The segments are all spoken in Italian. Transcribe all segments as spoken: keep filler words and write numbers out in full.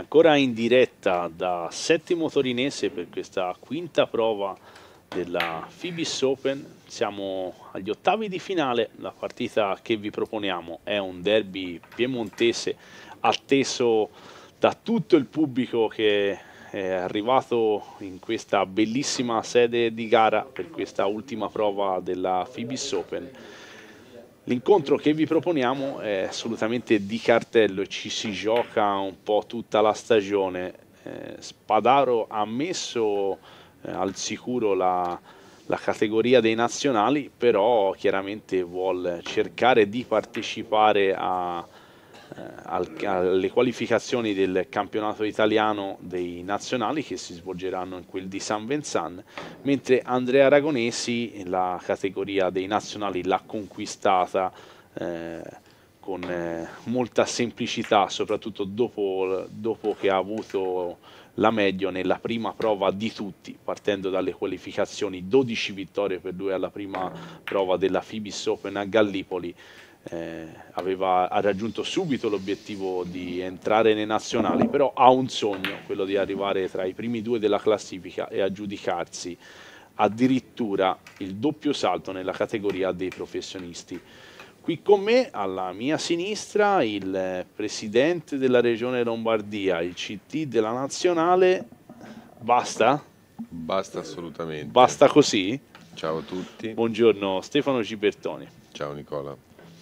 ancora in diretta da Settimo Torinese per questa quinta prova della Phibis Open. Siamo agli ottavi di finale. La partita che vi proponiamo è un derby piemontese atteso da tutto il pubblico che è arrivato in questa bellissima sede di gara per questa ultima prova della Phibis Open. L'incontro che vi proponiamo è assolutamente di cartello e ci si gioca un po' tutta la stagione. Eh, Spadaro ha messo eh, al sicuro la, la categoria dei nazionali, però chiaramente vuole cercare di partecipare a, eh, al, alle qualificazioni del campionato italiano dei nazionali che si svolgeranno in quel di San Vincent, mentre Andrea Aragonesi la categoria dei nazionali l'ha conquistata eh, con eh, molta semplicità, soprattutto dopo, dopo che ha avuto la meglio nella prima prova di tutti, partendo dalle qualificazioni, dodici vittorie per lui alla prima prova della Phibis Open a Gallipoli. Eh, aveva, ha raggiunto subito l'obiettivo di entrare nei nazionali, però ha un sogno, quello di arrivare tra i primi due della classifica e aggiudicarsi addirittura il doppio salto nella categoria dei professionisti. Qui con me, alla mia sinistra, il presidente della regione Lombardia, il C T della nazionale. Basta? Basta assolutamente. Basta così? Ciao a tutti. Buongiorno Stefano Cibertoni. Ciao Nicola.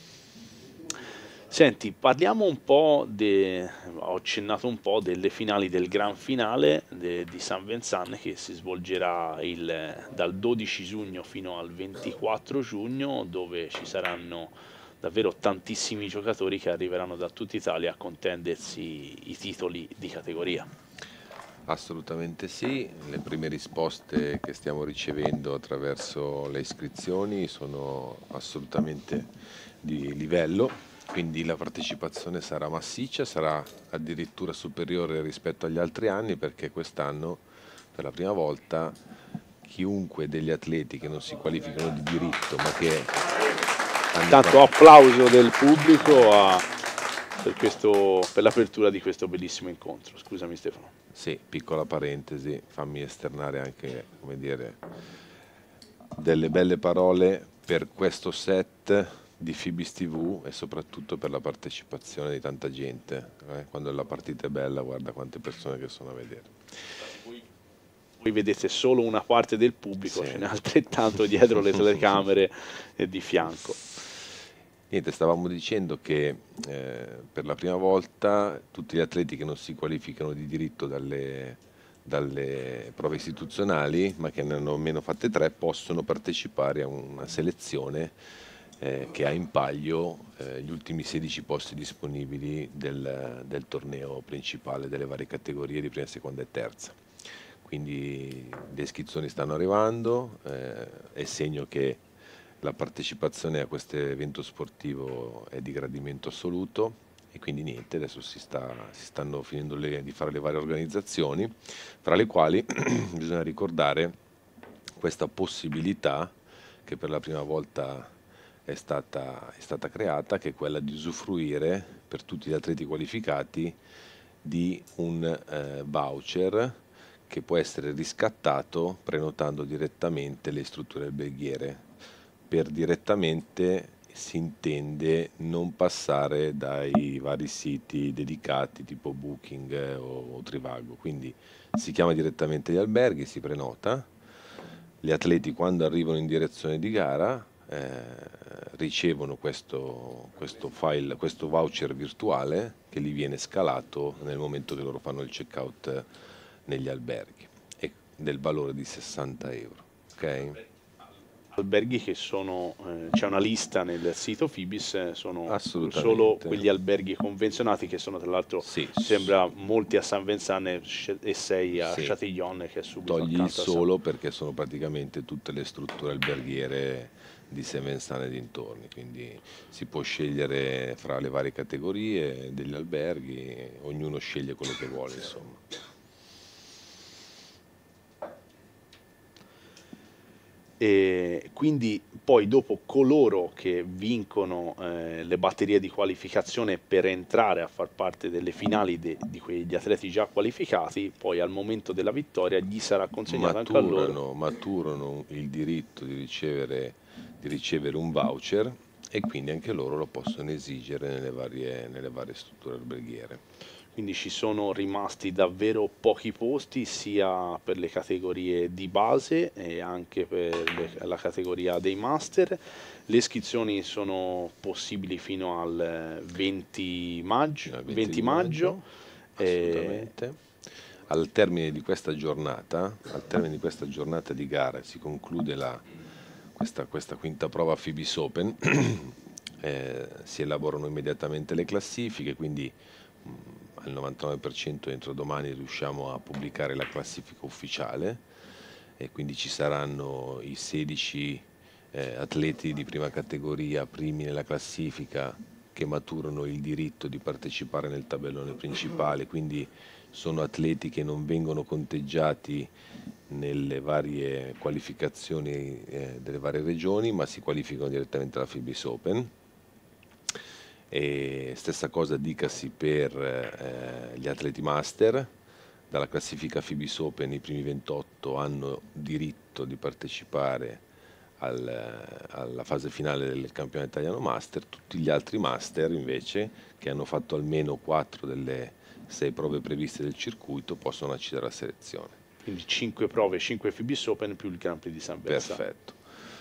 Senti, parliamo un po', de, ho accennato un po' delle finali del gran finale de, di San Vincent che si svolgerà il, dal dodici giugno fino al ventiquattro giugno, dove ci saranno davvero tantissimi giocatori che arriveranno da tutta Italia a contendersi i titoli di categoria. Assolutamente sì, le prime risposte che stiamo ricevendo attraverso le iscrizioni sono assolutamente di livello. Quindi la partecipazione sarà massiccia, sarà addirittura superiore rispetto agli altri anni, perché quest'anno per la prima volta chiunque degli atleti che non si qualificano di diritto ma che Intanto applauso del pubblico a, per, questo, per l'apertura di questo bellissimo incontro. Scusami Stefano. Sì, piccola parentesi, fammi esternare anche, come dire, delle belle parole per questo set di Phibis T V e soprattutto per la partecipazione di tanta gente. Eh? Quando la partita è bella, guarda quante persone che sono a vedere. Voi, voi vedete solo una parte del pubblico, Sì. ce n'è altrettanto dietro le telecamere e di fianco. Niente, stavamo dicendo che eh, per la prima volta tutti gli atleti che non si qualificano di diritto dalle, dalle prove istituzionali, ma che ne hanno almeno fatte tre, possono partecipare a una selezione Eh, che ha in palio eh, gli ultimi sedici posti disponibili del, del torneo principale delle varie categorie di prima, seconda e terza. Quindi le iscrizioni stanno arrivando, eh, è segno che la partecipazione a questo evento sportivo è di gradimento assoluto e quindi niente, adesso si, sta, si stanno finendo le, di fare le varie organizzazioni, fra le quali bisogna ricordare questa possibilità che per la prima volta È stata, è stata creata, che è quella di usufruire per tutti gli atleti qualificati di un eh, voucher che può essere riscattato prenotando direttamente le strutture alberghiere. Per direttamente si intende non passare dai vari siti dedicati tipo Booking eh, o, o Trivago, quindi si chiama direttamente gli alberghi, si prenota, gli atleti quando arrivano in direzione di gara Eh, ricevono questo, questo file, questo voucher virtuale che gli viene scalato nel momento che loro fanno il checkout negli alberghi, e del valore di sessanta euro. Okay? Alberghi che sono, eh, c'è una lista nel sito Phibis, eh, sono solo Assolutamente. quegli alberghi convenzionati che sono tra l'altro, Sì. sembra molti a San Vincent e sei a Sì. Chatillon, che è subito Togli il accanto a San- solo perché sono praticamente tutte le strutture alberghiere di San Vincent e dintorni, quindi si può scegliere fra le varie categorie degli alberghi, ognuno sceglie quello che vuole, insomma. E quindi poi dopo coloro che vincono eh, le batterie di qualificazione per entrare a far parte delle finali de- di quegli atleti già qualificati, poi al momento della vittoria gli sarà consegnato anche a loro. maturano, maturano il diritto di ricevere, di ricevere un voucher e quindi anche loro lo possono esigere nelle varie, nelle varie strutture alberghiere. Quindi ci sono rimasti davvero pochi posti sia per le categorie di base e anche per le- la categoria dei master. Le iscrizioni sono possibili fino al venti maggio, Fino al venti venti di maggio. maggio, eh, assolutamente. Al termine di questa giornata, al termine di questa giornata di gara si conclude la, questa, questa quinta prova Fibis Open, eh, si elaborano immediatamente le classifiche, quindi mh, al novantanove per cento entro domani riusciamo a pubblicare la classifica ufficiale e quindi ci saranno i sedici eh, atleti di prima categoria, primi nella classifica, che maturano il diritto di partecipare nel tabellone principale, quindi sono atleti che non vengono conteggiati nelle varie qualificazioni eh, delle varie regioni, ma si qualificano direttamente alla Fibis Open. E stessa cosa dicasi per eh, gli atleti master. Dalla classifica Fibis Open i primi ventotto hanno diritto di partecipare al, alla fase finale del campionato italiano master. Tutti gli altri master invece, che hanno fatto almeno quattro delle sei prove previste del circuito, possono accedere alla selezione. quindi cinque prove, cinque Fibis Open più il Grand Prix di San Versano. Perfetto.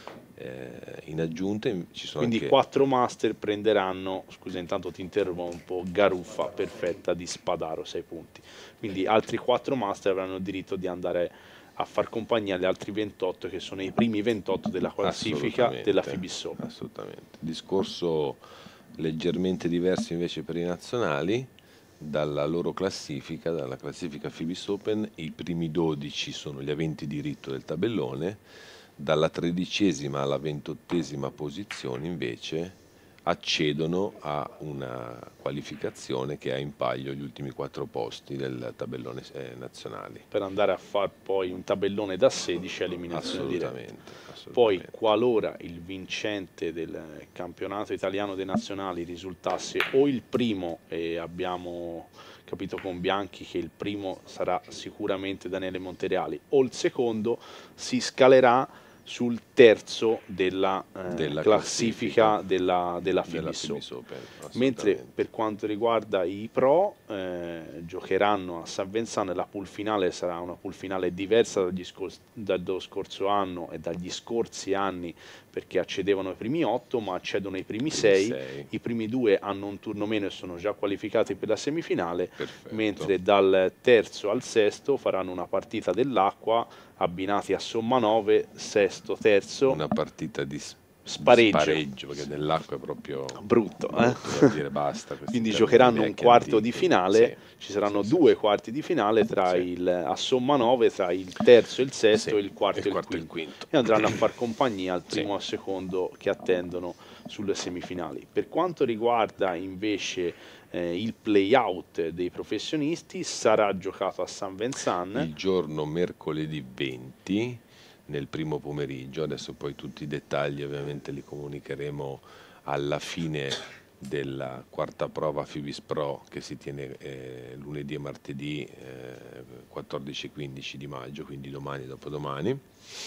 Eh, in aggiunta ci sono Quindi anche quattro master prenderanno, scusa intanto ti interrompo, Garuffa perfetta di Spadaro, sei punti. Quindi altri quattro master avranno il diritto di andare a far compagnia agli altri ventotto che sono i primi ventotto della classifica della assolutamente, Fibis Open. assolutamente. Discorso leggermente diverso invece per i nazionali. Dalla loro classifica, dalla classifica Fibis Open, i primi dodici sono gli aventi diritto del tabellone, dalla tredicesima alla ventottesima posizione invece accedono a una qualificazione che ha in palio gli ultimi quattro posti del tabellone eh, nazionale. Per andare a fare poi un tabellone da sedici a eliminazione diretta. Assolutamente, Poi, assolutamente. qualora il vincente del campionato italiano dei nazionali risultasse o il primo, e abbiamo capito con Bianchi che il primo sarà sicuramente Daniele Montereali, o il secondo, si scalerà sul terzo della, eh, Della classifica classifica della, della della Fibis Fibis Open. Open, Mentre assolutamente. per quanto riguarda i pro, eh, giocheranno a San Vincent, la pool finale sarà una pool finale diversa dagli scor- dallo scorso anno e dagli scorsi anni, perché accedevano ai primi otto, ma accedono ai primi Primi sei. sei. I primi due hanno un turno meno e sono già qualificati per la semifinale, Perfetto. mentre dal terzo al sesto faranno una partita dell'acqua abbinati a somma nove, sesto, terzo. Una partita di s- Spareggio. di spareggio, perché dell'acqua è proprio Brutto, eh? brutto da dire basta. questi Quindi termini giocheranno un vecchi, quarto di antichi. finale, Sì, ci saranno sì, sì, due sì. quarti di finale tra Sì. il, a somma nove tra il terzo e il sesto Sì, e il quarto, il e, il quarto e il quinto. quinto. E andranno a far compagnia al Sì. primo e al secondo che attendono sulle semifinali. Per quanto riguarda invece eh, il play-out dei professionisti, sarà giocato a San Vincent. Il giorno mercoledì venti, nel primo pomeriggio, adesso poi tutti i dettagli ovviamente li comunicheremo alla fine della quarta prova Fibis Pro che si tiene eh, lunedì e martedì eh, quattordici e quindici di maggio, quindi domani e dopodomani.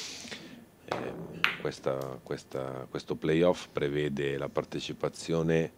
Eh, questa, questa, questo playoff prevede la partecipazione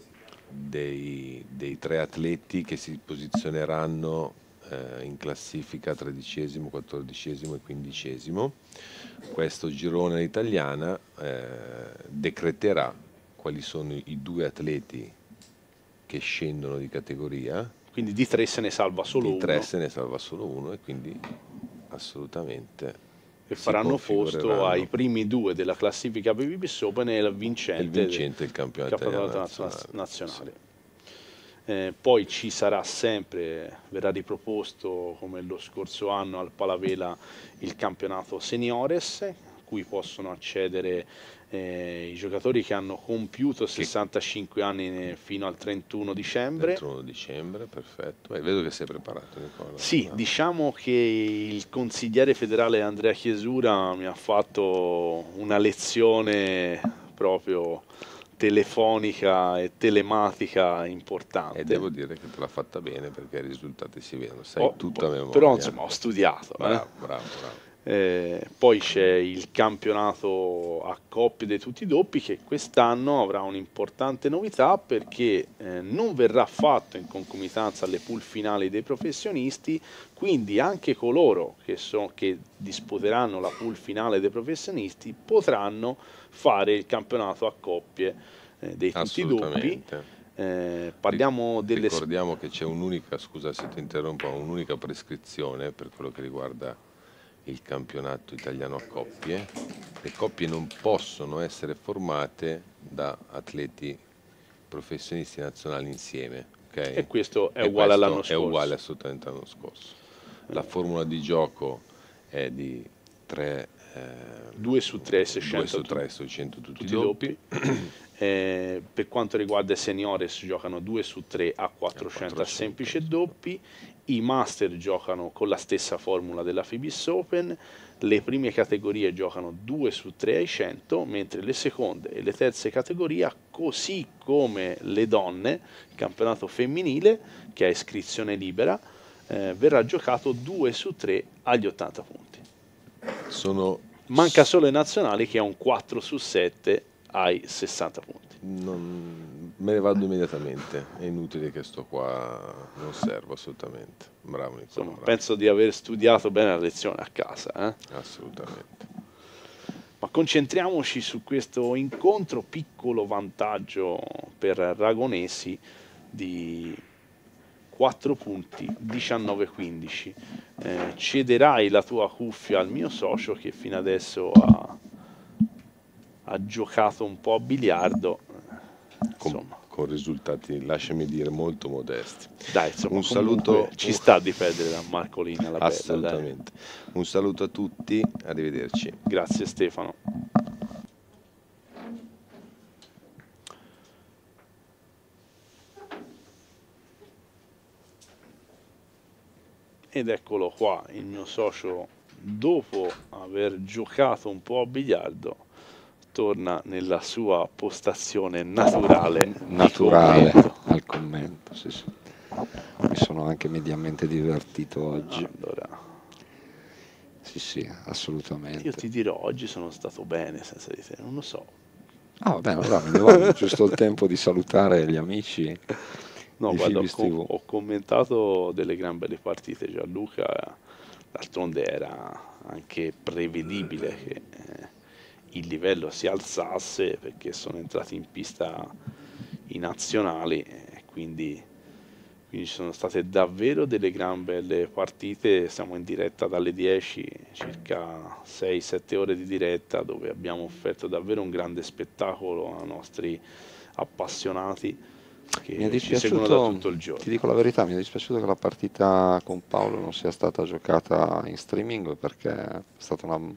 dei, dei tre atleti che si posizioneranno eh, in classifica tredicesimo, quattordicesimo e quindicesimo. Questo girone italiana eh, decreterà quali sono i due atleti che scendono di categoria. Quindi di tre se ne salva solo di tre uno. se ne salva solo uno e quindi assolutamente E si faranno posto configureranno ai primi due della classifica per Fibis Open e il vincente, il vincente del del campionato campionato italiano nazionale. nazionale. Sì. Eh, poi ci sarà sempre, verrà riproposto come lo scorso anno al Palavela il campionato seniores, cui possono accedere eh, i giocatori che hanno compiuto sessantacinque anni ne- fino al trentuno dicembre. trentuno dicembre, perfetto. Eh, vedo che sei preparato, Nicola. Sì, Ah, diciamo che il consigliere federale Andrea Chiesura mi ha fatto una lezione proprio telefonica e telematica e importante. devo dire che te l'ha fatta bene perché i risultati si vedono, sai Ho- tutta a memoria. però insomma ho studiato. eh. Bravo, bravo, bravo. Eh, poi c'è il campionato a coppie dei tutti doppi che quest'anno avrà un'importante novità perché eh, non verrà fatto in concomitanza alle pool finali dei professionisti, quindi anche coloro che, so- che disputeranno la pool finale dei professionisti potranno fare il campionato a coppie eh, dei tutti doppi. Assolutamente. Eh, parliamo delle... Ricordiamo che c'è un'unica, scusa se ti interrompo, un'unica prescrizione per quello che riguarda il campionato italiano a coppie. Le coppie non possono essere formate da atleti professionisti nazionali insieme, ok? E questo è E uguale questo all'anno è scorso. uguale assolutamente all'anno scorso. La formula di gioco è di tre, due su tre, seicento su tre, seicento tutti, tutti doppi. Eh, per quanto riguarda i seniores giocano due su tre a quattrocento a semplice doppi, i master giocano con la stessa formula della Fibis Open, le prime categorie giocano due su tre ai cento, mentre le seconde e le terze categorie, così come le donne, il campionato femminile che ha iscrizione libera, eh, verrà giocato due su tre agli ottanta punti. Sono Manca solo i nazionali che ha un quattro su sette ai sessanta punti. Non, me ne vado immediatamente, è inutile che sto qua, non servo assolutamente. Bravo Nicola, Insomma, bravo. penso di aver studiato bene la lezione a casa. Eh? Assolutamente. Ma concentriamoci su questo incontro, piccolo vantaggio per Ragonesi di quattro punti, diciannove quindici. Eh, cederai la tua cuffia al mio socio che fino adesso ha, ha giocato un po' a biliardo. Con, Insomma, con risultati, lasciami dire, molto modesti. dai, insomma, Un comunque saluto, ci sta di perdere da Marcolina la bella, dai. assolutamente. Un saluto a tutti, arrivederci. Grazie Stefano. Ed eccolo qua, il mio socio, dopo aver giocato un po' a biliardo, torna nella sua postazione naturale, di naturale commento. al commento, sì, sì. Mi sono anche mediamente divertito oggi. Allora, Sì, sì, assolutamente. io ti dirò, oggi sono stato bene senza di te, non lo so. Ah, va bene, allora me ne vado, giusto il tempo di salutare gli amici No, di guarda, ho, Fibis com- tivù. ho commentato delle gran belle partite, Gianluca, d'altronde era anche prevedibile che eh, il livello si alzasse perché sono entrati in pista i nazionali e quindi, quindi ci sono state davvero delle gran belle partite. Siamo in diretta dalle dieci, circa sei sette ore di diretta dove abbiamo offerto davvero un grande spettacolo ai nostri appassionati che Mi è ci seguono da dispiaciuto, tutto il giorno. ti dico la verità, mi è dispiaciuto che la partita con Paolo non sia stata giocata in streaming perché è stata una,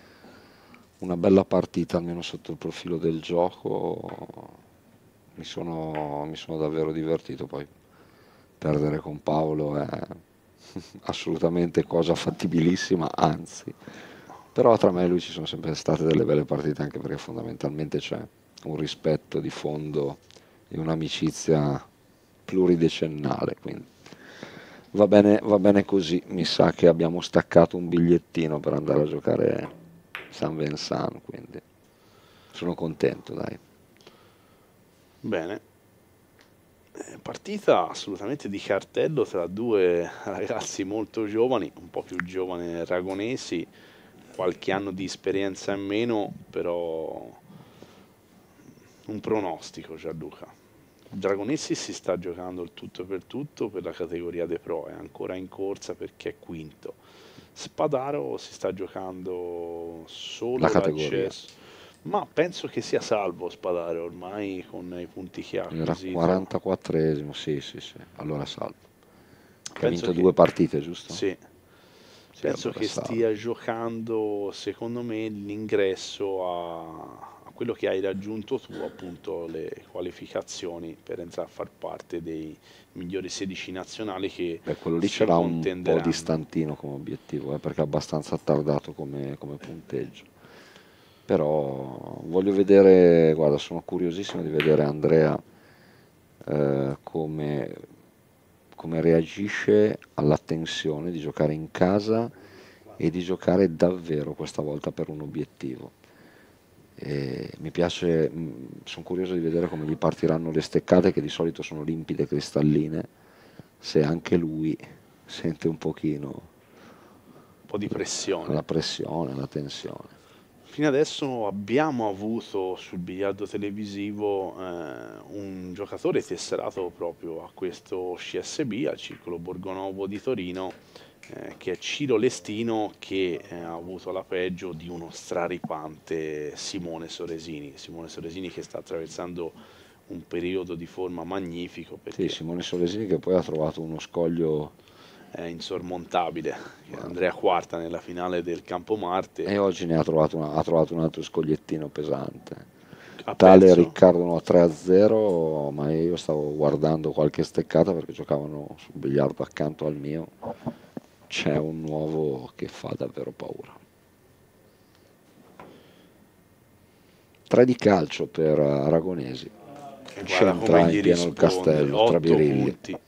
una bella partita, almeno sotto il profilo del gioco. Mi sono, mi sono davvero divertito, poi perdere con Paolo è assolutamente cosa fattibilissima, anzi. Però tra me e lui ci sono sempre state delle belle partite, anche perché fondamentalmente c'è un rispetto di fondo e un'amicizia pluridecennale, quindi va bene, va bene così. Mi sa che abbiamo staccato un bigliettino per andare a giocare San Vincent, quindi sono contento, dai. Bene. Eh, Partita assolutamente di cartello tra due ragazzi molto giovani, un po' più giovani Ragonesi, qualche anno di esperienza in meno, però un pronostico, Gianluca. Dragonessi si sta giocando il tutto per tutto per la categoria dei pro, è ancora in corsa perché è quinto. Spadaro si sta giocando solo La categoria. l'accesso, ma penso che sia salvo Spadaro ormai con i punti che ha Era acquisito. quarantaquattresimo, sì, sì, sì, allora salvo. Che ha Penso vinto che- due partite, giusto? Sì, Sì, Penso che avversario. stia giocando, secondo me, l'ingresso a, a quello che hai raggiunto tu, appunto le qualificazioni per entrare a far parte dei migliori sedici nazionali che Beh, quello lì ce si l'ha un po' contenderanno. distantino come obiettivo, eh, perché è abbastanza attardato come, come punteggio. Però voglio vedere, guarda, sono curiosissimo di vedere Andrea eh, come, come reagisce alla tensione di giocare in casa e di giocare davvero questa volta per un obiettivo. E mi piace, sono curioso di vedere come gli partiranno le steccate che di solito sono limpide e cristalline, se anche lui sente un pochino Un po' di pressione. la pressione, la tensione. Fino adesso abbiamo avuto sul biliardo televisivo eh, un giocatore tesserato proprio a questo C S B, al Circolo Borgonovo di Torino, eh, che è Ciro Lestino, che eh, ha avuto la peggio di uno straripante Simone Soresini. Simone Soresini che sta attraversando un periodo di forma magnifico Sì, perché Simone Solesini che poi ha trovato uno scoglio è insormontabile. guarda, Andrea Quarta nella finale del Campomarte e oggi ne ha trovato, una- ha trovato un altro scogliettino pesante. ha Tale perso. Riccardo no, tre a zero, ma io stavo guardando qualche steccata perché giocavano sul biliardo accanto al mio. C'è un nuovo che fa davvero paura. tre di calcio per Aragonesi. E guarda come C'entra gli in pieno il risponde, castello, tra otto birilli. punti,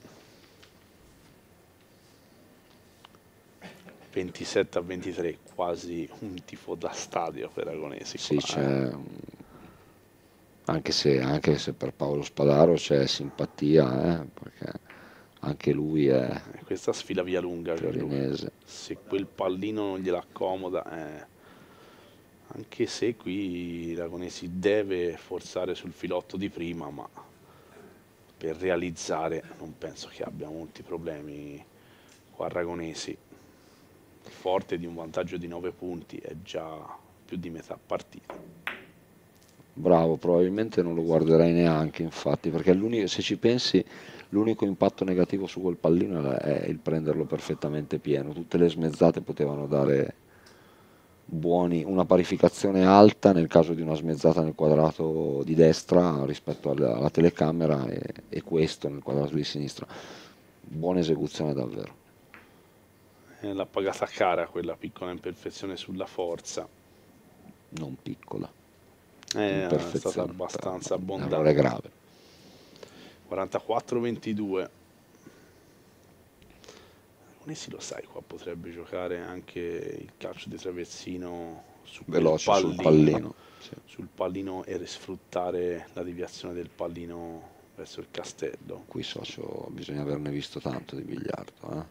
ventisette a ventitré, quasi un tifo da stadio per Agonesi Sì, qua, eh. c'è, anche se, anche se per Paolo Spadaro c'è simpatia, eh, perché anche lui è E questa sfila via lunga per lui. torinese. Se quel pallino non gliela accomoda, eh, anche se qui l'Agonesi deve forzare sul filotto di prima, ma per realizzare non penso che abbia molti problemi qua Aragonesi. Forte di un vantaggio di nove punti, è già più di metà partita. Bravo, probabilmente non lo guarderei neanche, infatti, perché l'unico- se ci pensi, l'unico impatto negativo su quel pallino è il prenderlo perfettamente pieno. Tutte le smezzate potevano dare buoni, una parificazione alta nel caso di una smezzata nel quadrato di destra rispetto alla, alla telecamera e, e questo nel quadrato di sinistra. Buona esecuzione davvero. Eh, L'ha pagata cara quella piccola imperfezione sulla forza. Non piccola, Eh, È stata imperfezione, però abbastanza un errore abbondante. grave. quarantaquattro ventidue. Onesi lo sai, qua potrebbe giocare anche il calcio di traversino su quel Veloce sul pallino, pallino. Sì. sul pallino e sfruttare la deviazione del pallino verso il castello. Qui socio bisogna averne visto tanto di biliardo. Eh?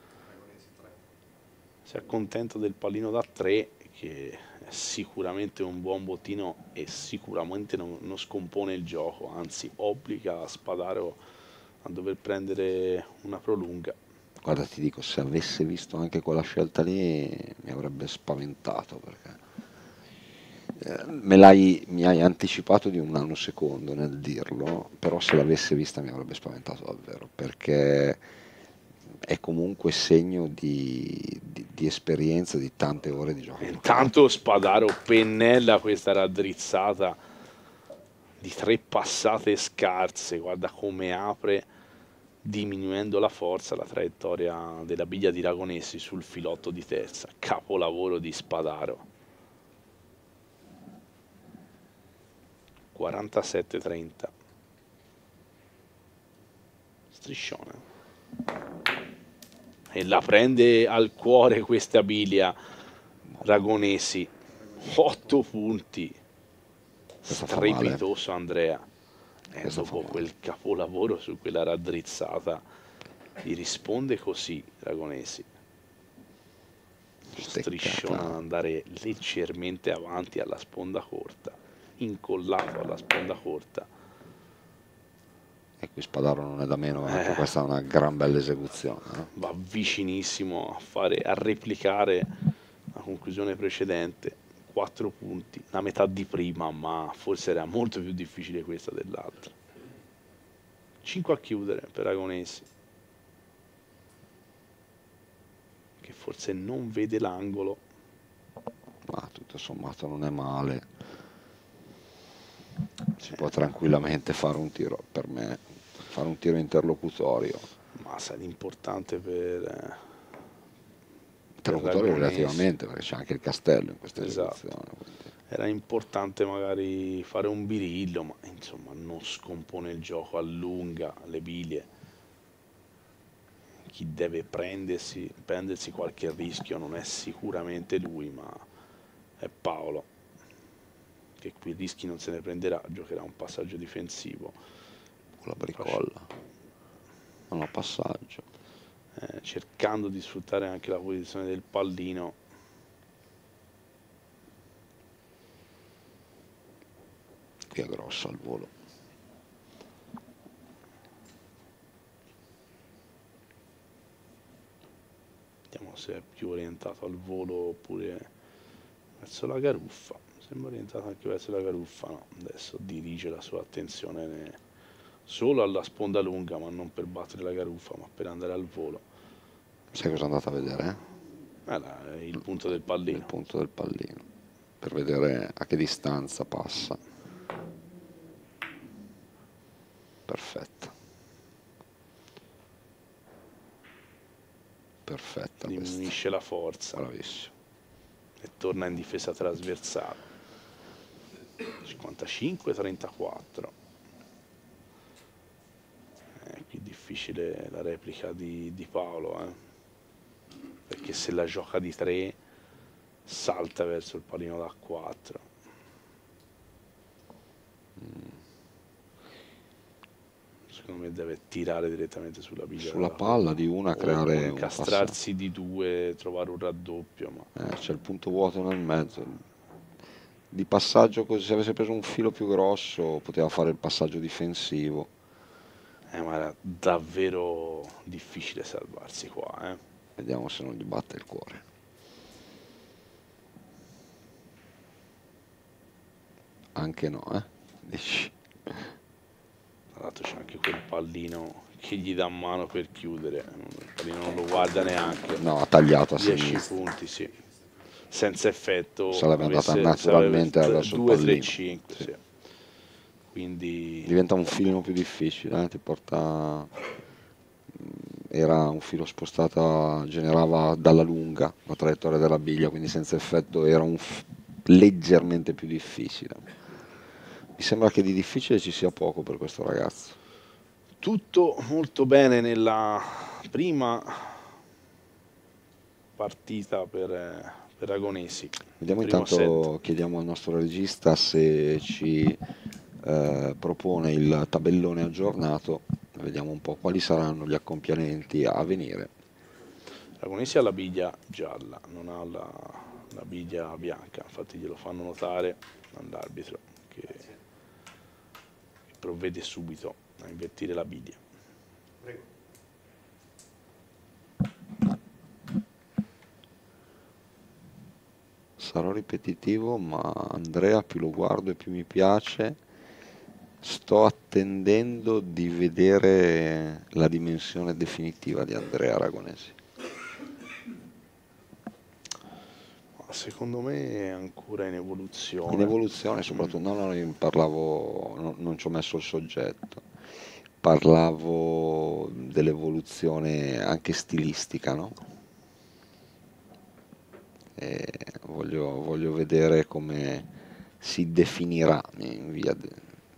Si accontenta del pallino da tre, che è sicuramente un buon bottino e sicuramente non, non scompone il gioco, anzi obbliga Spadaro a dover prendere una prolunga. Guarda, ti dico, se avesse visto anche quella scelta lì mi avrebbe spaventato perché eh, me l'hai, mi hai anticipato di un nanosecondo nel dirlo, però se l'avesse vista mi avrebbe spaventato davvero perché è comunque segno di, di, di esperienza, di tante ore di gioco giocato. Intanto Spadaro pennella questa raddrizzata di tre passate scarse, guarda come apre diminuendo la forza la traiettoria della biglia di Ragonesi sul filotto di terza, capolavoro di Spadaro. quarantasette trenta, striscione, e la prende al cuore questa biglia Ragonesi, otto punti, Questa fa male. strepitoso Andrea. E Questa fa dopo male. quel capolavoro su quella raddrizzata gli risponde così Ragonesi, striscione ad andare leggermente avanti alla sponda corta, incollato alla sponda corta. E qui Spadaro non è da meno, anche Eh, questa è una gran bella esecuzione. Eh? va vicinissimo a fare, a replicare la conclusione precedente. Quattro punti, la metà di prima, ma forse era molto più difficile questa dell'altra. cinque a chiudere per Aragonesi, che forse non vede l'angolo. Ma tutto sommato non è male. Si può tranquillamente fare un tiro, per me, fare un tiro interlocutorio. Ma sai, l'importante per, eh, per Interlocutorio Ragonesi, relativamente, perché c'è anche il castello in questa esatto, esecuzione. quindi. era importante magari fare un birillo, ma insomma non scompone il gioco, allunga le biglie. Chi deve prendersi, prendersi qualche rischio non è sicuramente lui, ma è Paolo, che qui rischi non se ne prenderà, giocherà un passaggio difensivo. Con la bricolla. Non ho passaggio. Eh, cercando di sfruttare anche la posizione del pallino. Qui è grosso al volo. Vediamo se è più orientato al volo oppure verso la garuffa. Sembra orientato anche verso la garuffa, no, adesso dirige la sua attenzione ne- solo alla sponda lunga, ma non per battere la garuffa, ma per andare al volo. Sai cosa è andato a vedere? Eh, là, è il punto del Il pallino. punto del pallino. Per vedere a che distanza passa. Perfetto. Perfetta questa. Diminuisce la forza Bravissimo. e torna in difesa trasversale. cinquantacinque trentaquattro. È più difficile la replica di, di Paolo, eh? Perché se la gioca di tre salta verso il pallino da quattro. Secondo me deve tirare direttamente sulla biglia Sulla della palla di una o creare un incastrarsi di due, trovare un raddoppio, ma Eh, c'è il punto vuoto nel mezzo. Di passaggio, così, se avesse preso un filo più grosso, poteva fare il passaggio difensivo. Eh, ma era davvero difficile salvarsi qua, eh. Vediamo se non gli batte il cuore. Anche no, eh? Dici. Tra l'altro c'è anche quel pallino che gli dà mano per chiudere, il pallino non lo guarda neanche. No, ha tagliato a dieci sinistra. punti, sì. Senza effetto Sarebbe andata avesse- naturalmente sarebbe verso il due, tre, pallino. cinque, Sì. sì. Quindi Diventa un filino più difficile, eh? Ti porta... Era un filo spostato, generava dalla lunga la traiettoria della biglia, quindi senza effetto era un f- leggermente più difficile. Mi sembra che di difficile ci sia poco per questo ragazzo. tutto molto bene nella prima partita per, eh, per Agonesi. Vediamo Primo intanto, set. chiediamo al nostro regista se ci eh, propone il tabellone aggiornato, vediamo un po' quali saranno gli accompiamenti a venire. Agonesi ha la biglia gialla, non ha la, la biglia bianca, infatti glielo fanno notare all'arbitro che, che provvede subito a invertire la biglia. Sarò ripetitivo, ma Andrea più lo guardo e più mi piace. Sto attendendo di vedere la dimensione definitiva di Andrea Aragonesi. Ma secondo me è ancora in evoluzione. In evoluzione, soprattutto, no, no, io parlavo, no, non ci ho messo il soggetto, parlavo dell'evoluzione anche stilistica, no? E voglio, voglio vedere come si definirà in via de-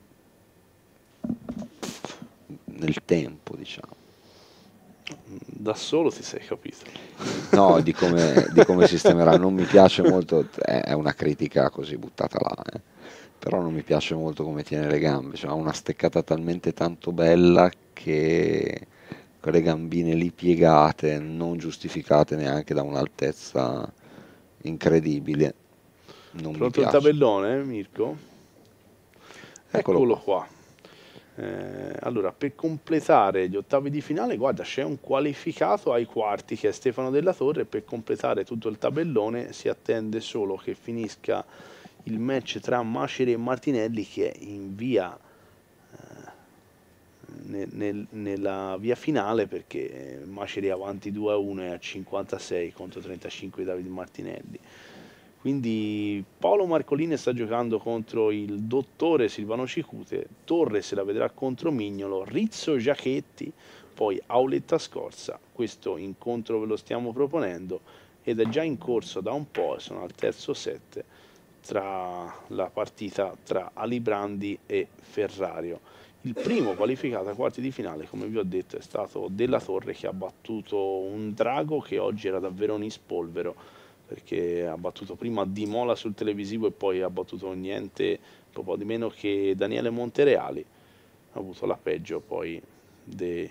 nel tempo, diciamo. Da solo ti sei capito. No, di come, di come sistemerà. Non mi piace molto, è è una critica così buttata là, eh. Però non mi piace molto come tiene le gambe, cioè, ha una steccata talmente tanto bella che quelle gambine lì piegate, non giustificate neanche da un'altezza incredibile, non mi Pronto il piace. tabellone, Mirko? Eccolo Eccolo qua. qua. Eh, allora, per completare gli ottavi di finale, guarda, c'è un qualificato ai quarti che è Stefano Della Torre. Per completare tutto il tabellone si attende solo che finisca il match tra Maceri e Martinelli, che è in via eh, nel- nel- nella via finale, perché Maceri è avanti due a uno e a cinquantasei contro trentacinque di Davide Martinelli. Quindi Paolo Marcolini sta giocando contro il dottore Silvano Cicute, Torre se la vedrà contro Mignolo, Rizzo Giachetti, poi Auletta Scorza. Questo incontro ve lo stiamo proponendo ed è già in corso da un po', sono al terzo set, tra la partita tra Alibrandi e Ferrario. Il primo qualificato ai quarti di finale, come vi ho detto, è stato Della Torre, che ha battuto un drago che oggi era davvero un ispolvero, perché ha battuto prima Di Mola sul televisivo e poi ha battuto niente un po' di meno che Daniele Montereali. Ha avuto la peggio poi de...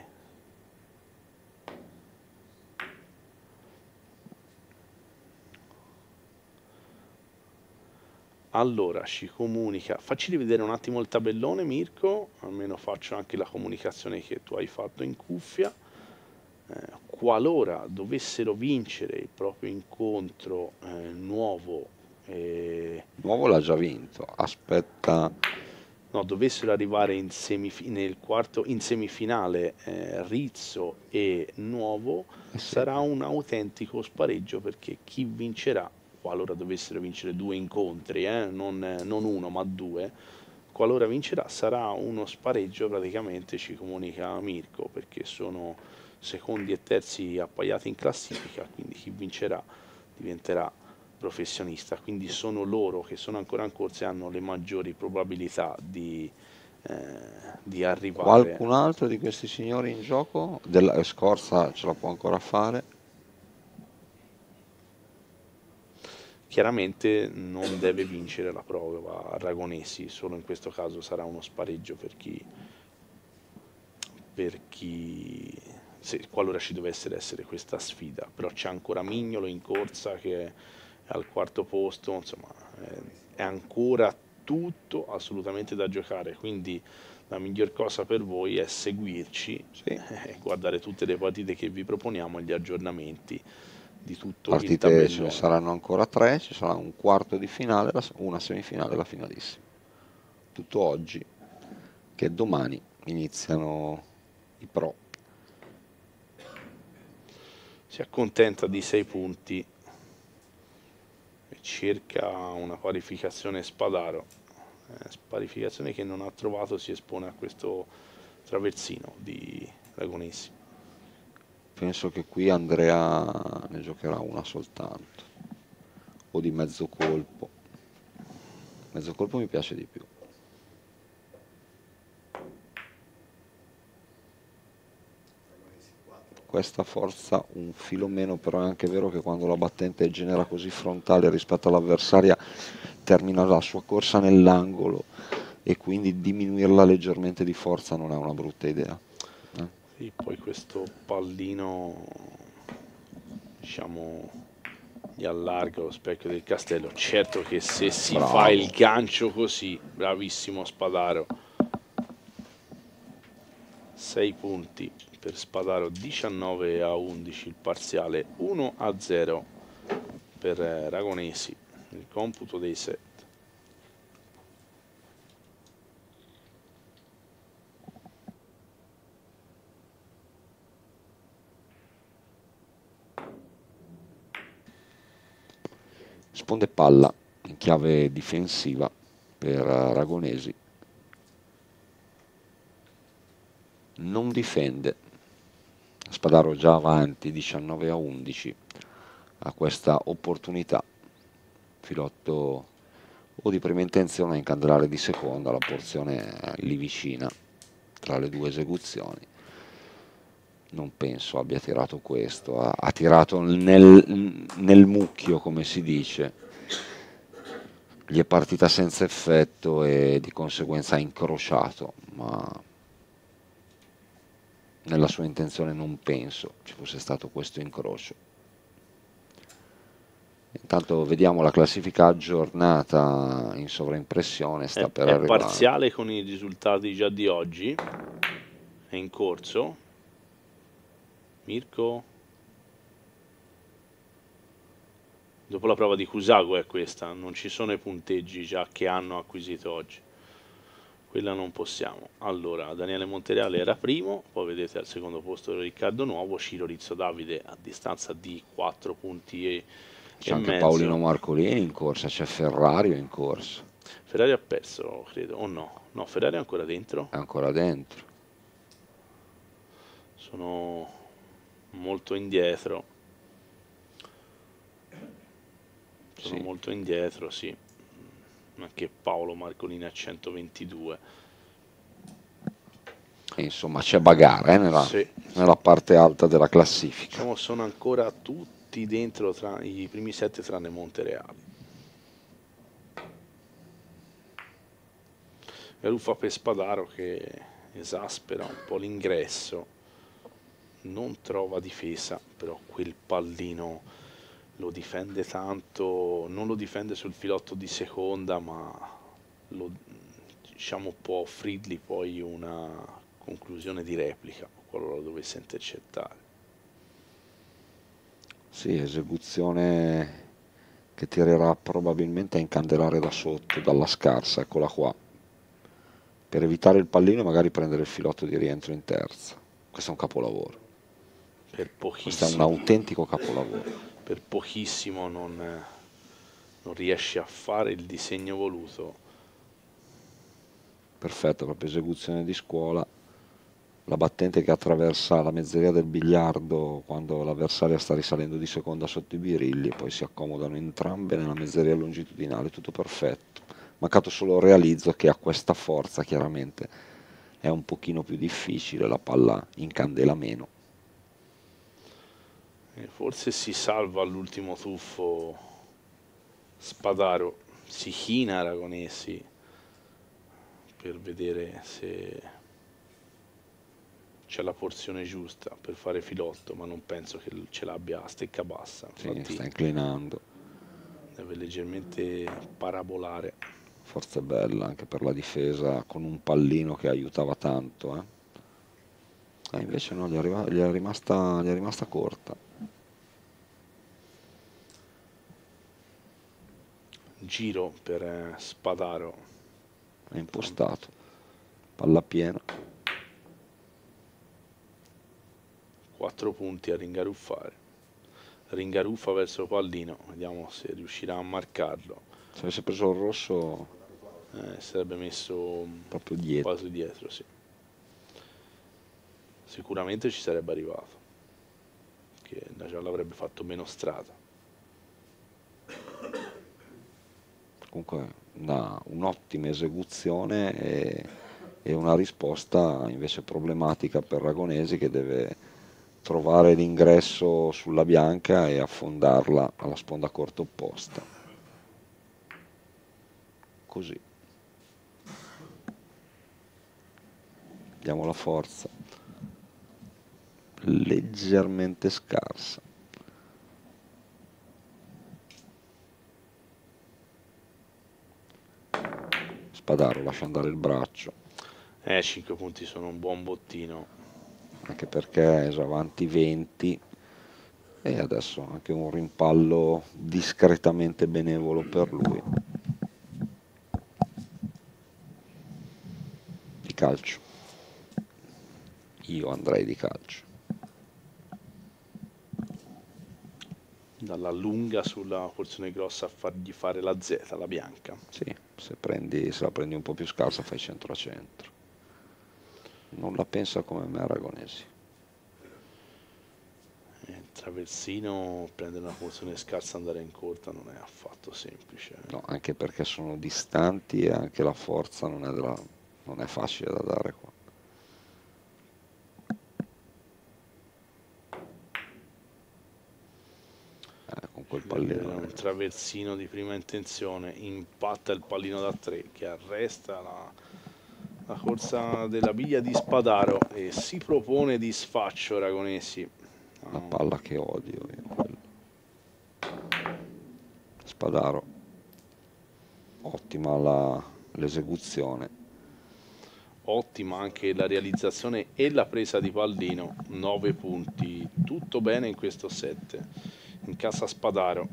Allora, ci comunica. Facci rivedere un attimo il tabellone, Mirko, almeno faccio anche la comunicazione che tu hai fatto in cuffia. Eh, qualora dovessero vincere il proprio incontro eh, nuovo, eh, Nuovo l'ha già vinto, aspetta, no, dovessero arrivare in, semif- nel quarto, in semifinale eh, Rizzo e Nuovo, eh sì, sarà un autentico spareggio, perché chi vincerà, qualora dovessero vincere due incontri, eh, non, eh, non uno ma due, qualora vincerà sarà uno spareggio, praticamente ci comunica Mirko, perché sono secondi e terzi appaiati in classifica, quindi chi vincerà diventerà professionista, quindi sono loro che sono ancora in corsa e hanno le maggiori probabilità di, eh, di arrivare. qualcun altro di questi signori in gioco? Della Scorza ce la può ancora fare? Chiaramente non deve vincere la prova Aragonesi, solo in questo caso sarà uno spareggio per chi, per chi se, qualora ci dovesse essere questa sfida, però c'è ancora Mignolo in corsa che è al quarto posto, insomma è, è ancora tutto assolutamente da giocare, quindi la miglior cosa per voi è seguirci, Sì. eh, guardare tutte le partite che vi proponiamo e gli aggiornamenti di tutto il Partite ce ne tabellone. saranno ancora tre, ci sarà un quarto di finale, la- una semifinale e la finalissima. Tutto oggi, che domani iniziano i pro. Si accontenta di sei punti e cerca una parificazione Spadaro, eh, parificazione che non ha trovato, si espone a questo traversino di Aragonesi. Penso che qui Andrea ne giocherà una soltanto, o di mezzo colpo. Mezzo colpo mi piace di più. Questa forza un filo meno, però è anche vero che quando la battente genera così frontale rispetto all'avversaria termina la sua corsa nell'angolo e quindi diminuirla leggermente di forza non è una brutta idea. Eh? E poi questo pallino, diciamo, gli allarga lo specchio del castello. Certo che se si fa il Bravo. gancio così, bravissimo Spadaro. sei punti per Spadaro, diciannove a undici il parziale, uno a zero per Aragonesi, il computo dei set. Sponde palla in chiave difensiva per Aragonesi. Non difende. Spadaro già avanti diciannove a undici a questa opportunità. Filotto o di prima intenzione a incandelare di seconda, la porzione è lì vicina tra le due esecuzioni. Non penso abbia tirato questo, ha, ha tirato nel, nel mucchio, come si dice, gli è partita senza effetto e di conseguenza ha incrociato, ma nella sua intenzione non penso ci fosse stato questo incrocio. Intanto vediamo la classifica aggiornata in sovraimpressione, È, sta per è arrivare. parziale con i risultati già di oggi, è in corso. Mirko? Dopo la prova di Kusago è questa, non ci sono i punteggi già che hanno acquisito oggi. quella non possiamo. Allora, Daniele Montereale era primo, poi vedete al secondo posto Riccardo Nuovo, Ciro Rizzo Davide a distanza di quattro punti e, C'è e anche Paolino mezzo. Marcolini in corsa, c'è Ferrario in corsa, Ferrari ha perso, credo, o no? No, Ferrari è ancora dentro. è ancora dentro. Sono molto indietro. Sono Sì. molto indietro, sì. Anche Paolo Marcolini a centoventidue. E insomma c'è bagarre eh, nella, Sì. nella parte alta della classifica. Diciamo sono ancora tutti dentro tra i primi sette tranne Montereale. Garuffa per Spadaro che esaspera un po' l'ingresso, non trova difesa, però quel pallino lo difende tanto, non lo difende sul filotto di seconda, ma lo, diciamo, può offrirgli poi una conclusione di replica qualora lo dovesse intercettare. Sì, esecuzione che tirerà probabilmente a incandelare da sotto, dalla scarsa, eccola qua. Per evitare il pallino e magari prendere il filotto di rientro in terza. Questo è un capolavoro. Per Questo è un pochissimo, autentico capolavoro. per pochissimo non, non riesce a fare il disegno voluto. Perfetto, proprio esecuzione di scuola. La battente che attraversa la mezzeria del biliardo quando l'avversaria sta risalendo di seconda sotto i birilli e poi si accomodano entrambe nella mezzeria longitudinale, tutto perfetto. Mancato solo il realizzo che a questa forza chiaramente è un pochino più difficile, la palla incandela meno. E forse si salva all'ultimo tuffo Spadaro, si china Aragonesi per vedere se c'è la porzione giusta per fare filotto, ma non penso che ce l'abbia a stecca bassa, Sì, infatti sta inclinando. deve leggermente parabolare. Forza bella anche per la difesa con un pallino che aiutava tanto. Eh. Eh, invece no, gli è, arriva- gli è rimasta, gli è rimasta corta. Giro per eh, Spadaro, È impostato. Palla piena. quattro punti a ringaruffare. Ringaruffa verso il pallino, vediamo se riuscirà a marcarlo. Se avesse preso il rosso Eh, sarebbe messo proprio dietro. quasi dietro, sì. Sicuramente ci sarebbe arrivato, che la gialla avrebbe fatto meno strada. Comunque una, un'ottima esecuzione e, e una risposta invece problematica per Ragonesi che deve trovare l'ingresso sulla bianca e affondarla alla sponda corta opposta. Così. Diamo la forza. Leggermente scarsa. Spadaro lascia andare il braccio. Eh, cinque punti sono un buon bottino. Anche perché è già avanti venti e adesso anche un rimpallo discretamente benevolo per lui. Di calcio. Io andrei di calcio. Dalla lunga sulla porzione grossa a fargli fare la Z, la bianca. Sì, se, prendi, se la prendi un po' più scarsa fai centro a centro. Non la pensa come me Aragonesi. Eh, traversino, prendere una porzione scarsa e andare in corta non è affatto semplice. No, anche perché sono distanti e anche la forza non è, della, non è facile da dare qua. Eh, con quel pallino. Un traversino di prima intenzione, impatta il pallino da tre che arresta la, la corsa della biglia di Spadaro e si propone di sfaccio Aragonesi. Una palla che odio io, quello. Spadaro, ottima la, l'esecuzione. Ottima anche la realizzazione e la presa di pallino, nove punti, tutto bene in questo set. In casa Spadaro.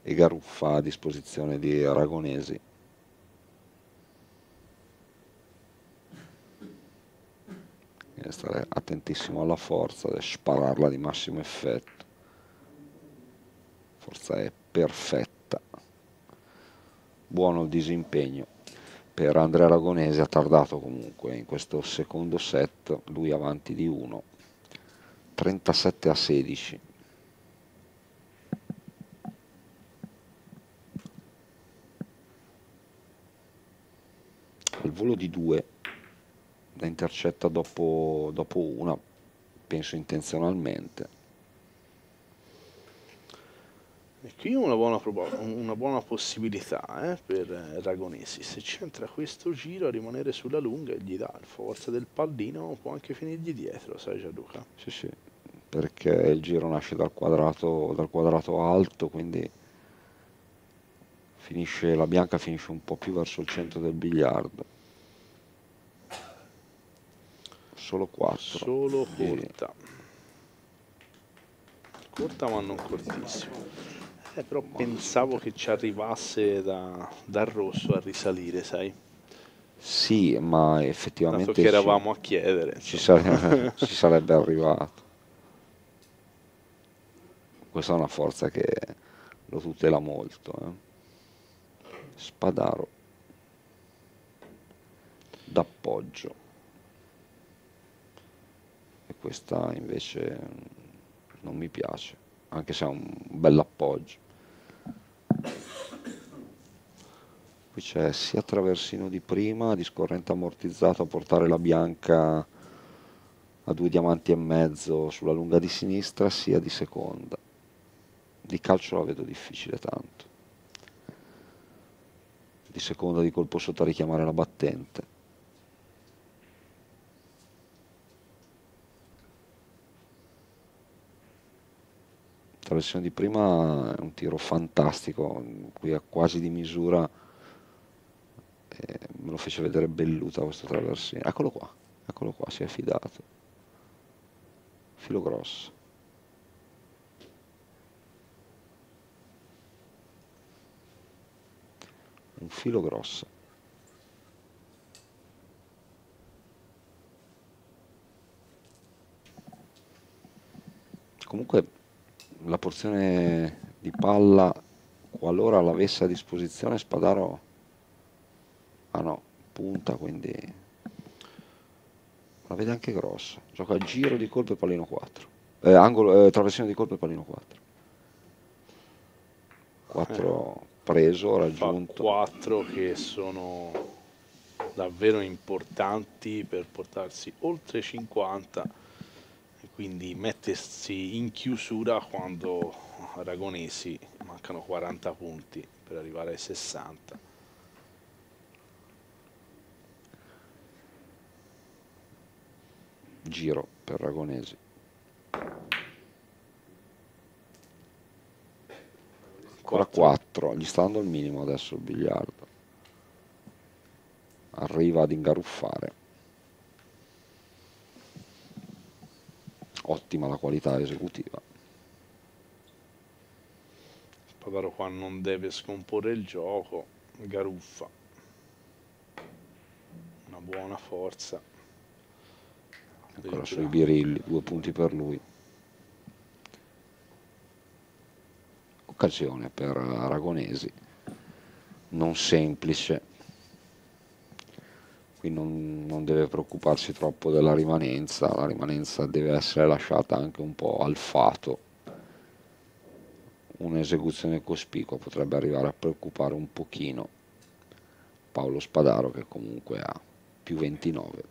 e Garuffa a disposizione di Aragonesi. Deve stare attentissimo alla forza, deve spararla di massimo effetto. Forza è perfetta. Buono il disimpegno per Andrea Aragonesi, ha tardato comunque in questo secondo set, lui avanti di uno, trentasette a sedici. Al volo di due, la intercetta dopo, dopo una, penso intenzionalmente. E qui una buona, una buona possibilità eh, per Aragonesi, se c'entra questo giro a rimanere sulla lunga e gli dà il forza del pallino, può anche finirgli dietro, sai Gianluca? Sì, sì, perché il giro nasce dal quadrato, dal quadrato alto, quindi finisce, la bianca finisce un po' più verso il centro del biliardo. Solo quattro. Solo corta. Corta ma non cortissimo. Eh, però pensavo che ci arrivasse da, dal rosso a risalire, sai? Sì, ma effettivamente dato che eravamo ci, a chiedere, ci, sare ci sarebbe arrivato. Questa è una forza che lo tutela molto. Eh. Spadaro d'appoggio. E questa invece non mi piace, anche se ha un bel appoggio. Qui c'è sia traversino di prima, discorrente ammortizzato a portare la bianca a due diamanti e mezzo sulla lunga di sinistra, sia di seconda. Di calcio la vedo difficile tanto. Di seconda di colpo sotto a richiamare la battente. Traversione di prima è un tiro fantastico, qui è quasi di misura. Eh, me lo fece vedere Belluta questo traversino. Eccolo qua, eccolo qua, si è fidato. Filo grosso. Un filo grosso. Comunque la porzione di palla, qualora l'avesse a disposizione Spadaro, ah no, punta, quindi la vede anche grossa. Gioca a giro di colpo e pallino quattro. Eh, angolo, eh, traversione di colpo e pallino quattro. quattro eh, preso, raggiunto. quattro che sono davvero importanti per portarsi oltre cinquanta e quindi mettersi in chiusura quando Aragonesi mancano quaranta punti per arrivare ai sessanta. Giro per Aragonesi. Ancora quattro, gli sta dando il minimo adesso il biliardo. Arriva ad ingaruffare. Ottima la qualità esecutiva. Spadaro qua non deve scomporre il gioco, garuffa. Una buona forza. Ancora sui birilli, due punti per lui. Occasione per Aragonesi, non semplice. Qui non, non deve preoccuparsi troppo della rimanenza, la rimanenza deve essere lasciata anche un po' al fato. Un'esecuzione cospicua potrebbe arrivare a preoccupare un pochino Paolo Spadaro, che comunque ha più ventinove.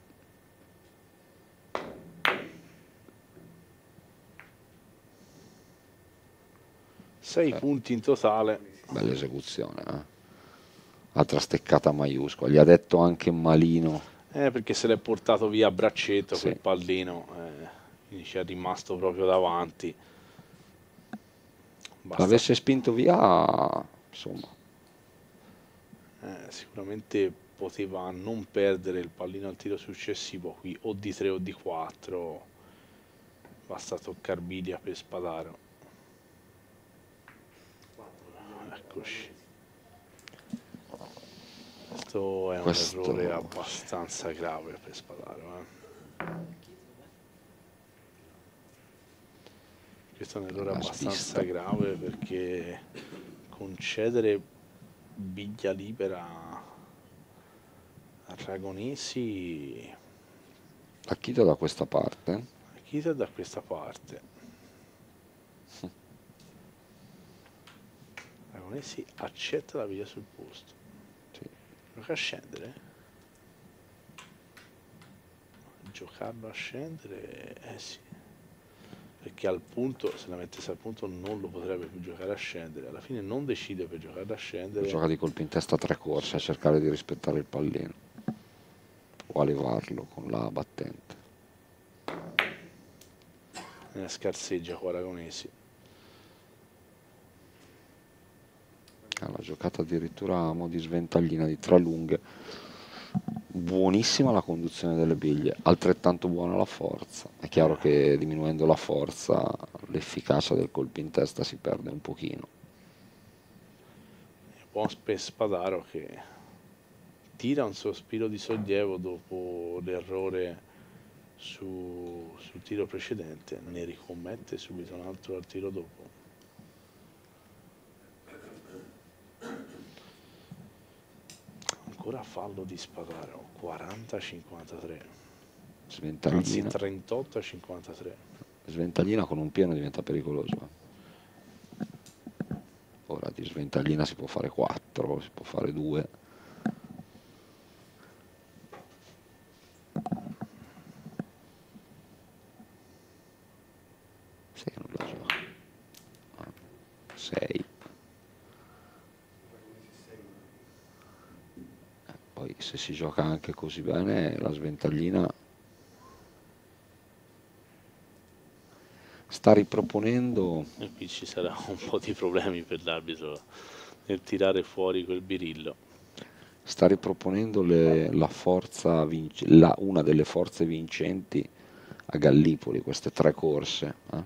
sei eh. punti in totale. Bella esecuzione, eh? Altra steccata maiuscola, gli ha detto anche malino. Eh, perché se l'è portato via a braccetto, sì, quel pallino, eh, quindi ci è rimasto proprio davanti. L'avesse spinto via, insomma. Eh, sicuramente poteva non perdere il pallino al tiro successivo qui, o di tre o di quattro. Basta toccar biglia per Spadaro. eccoci. Questo è un Questo errore abbastanza grave per Spadaro, eh. Questo è un errore la abbastanza svista. grave perché concedere biglia libera a Ragonesi, Akita da questa parte. Akita da questa parte. Ragonesi accetta la via sul posto. Sì. Gioca a scendere? Giocarlo a scendere, eh sì. Perché al punto, se la mettesse al punto, non lo potrebbe più giocare a scendere. Alla fine non decide per giocare a scendere. Gioca di colpi in testa a tre corse a cercare di rispettare il pallino o a levarlo con la battente. Ne scarseggia qua Ragonesi. Ha la giocata addirittura a mo' di sventaglina di tre lunghe. Buonissima la conduzione delle biglie, altrettanto buona la forza. È chiaro che diminuendo la forza l'efficacia del colpo in testa si perde un pochino. Buon per Spadaro che tira un sospiro di sollievo dopo l'errore su, sul tiro precedente, ne ricommette subito un altro al tiro dopo. Ancora fallo di Spadaro, quaranta a cinquantatré, anzi Sventaglina, trentotto a cinquantatré. sventaglina con un pieno diventa pericoloso. Ora di sventaglina si può fare quattro, si può fare due. Sì, non la gioca. sei. Poi se si gioca anche così bene la sventaglina sta riproponendo. E qui ci sarà un po' di problemi per l'arbitro nel tirare fuori quel birillo. sta riproponendo le, la forza vinc- la, una delle forze vincenti a Gallipoli, queste tre corse eh,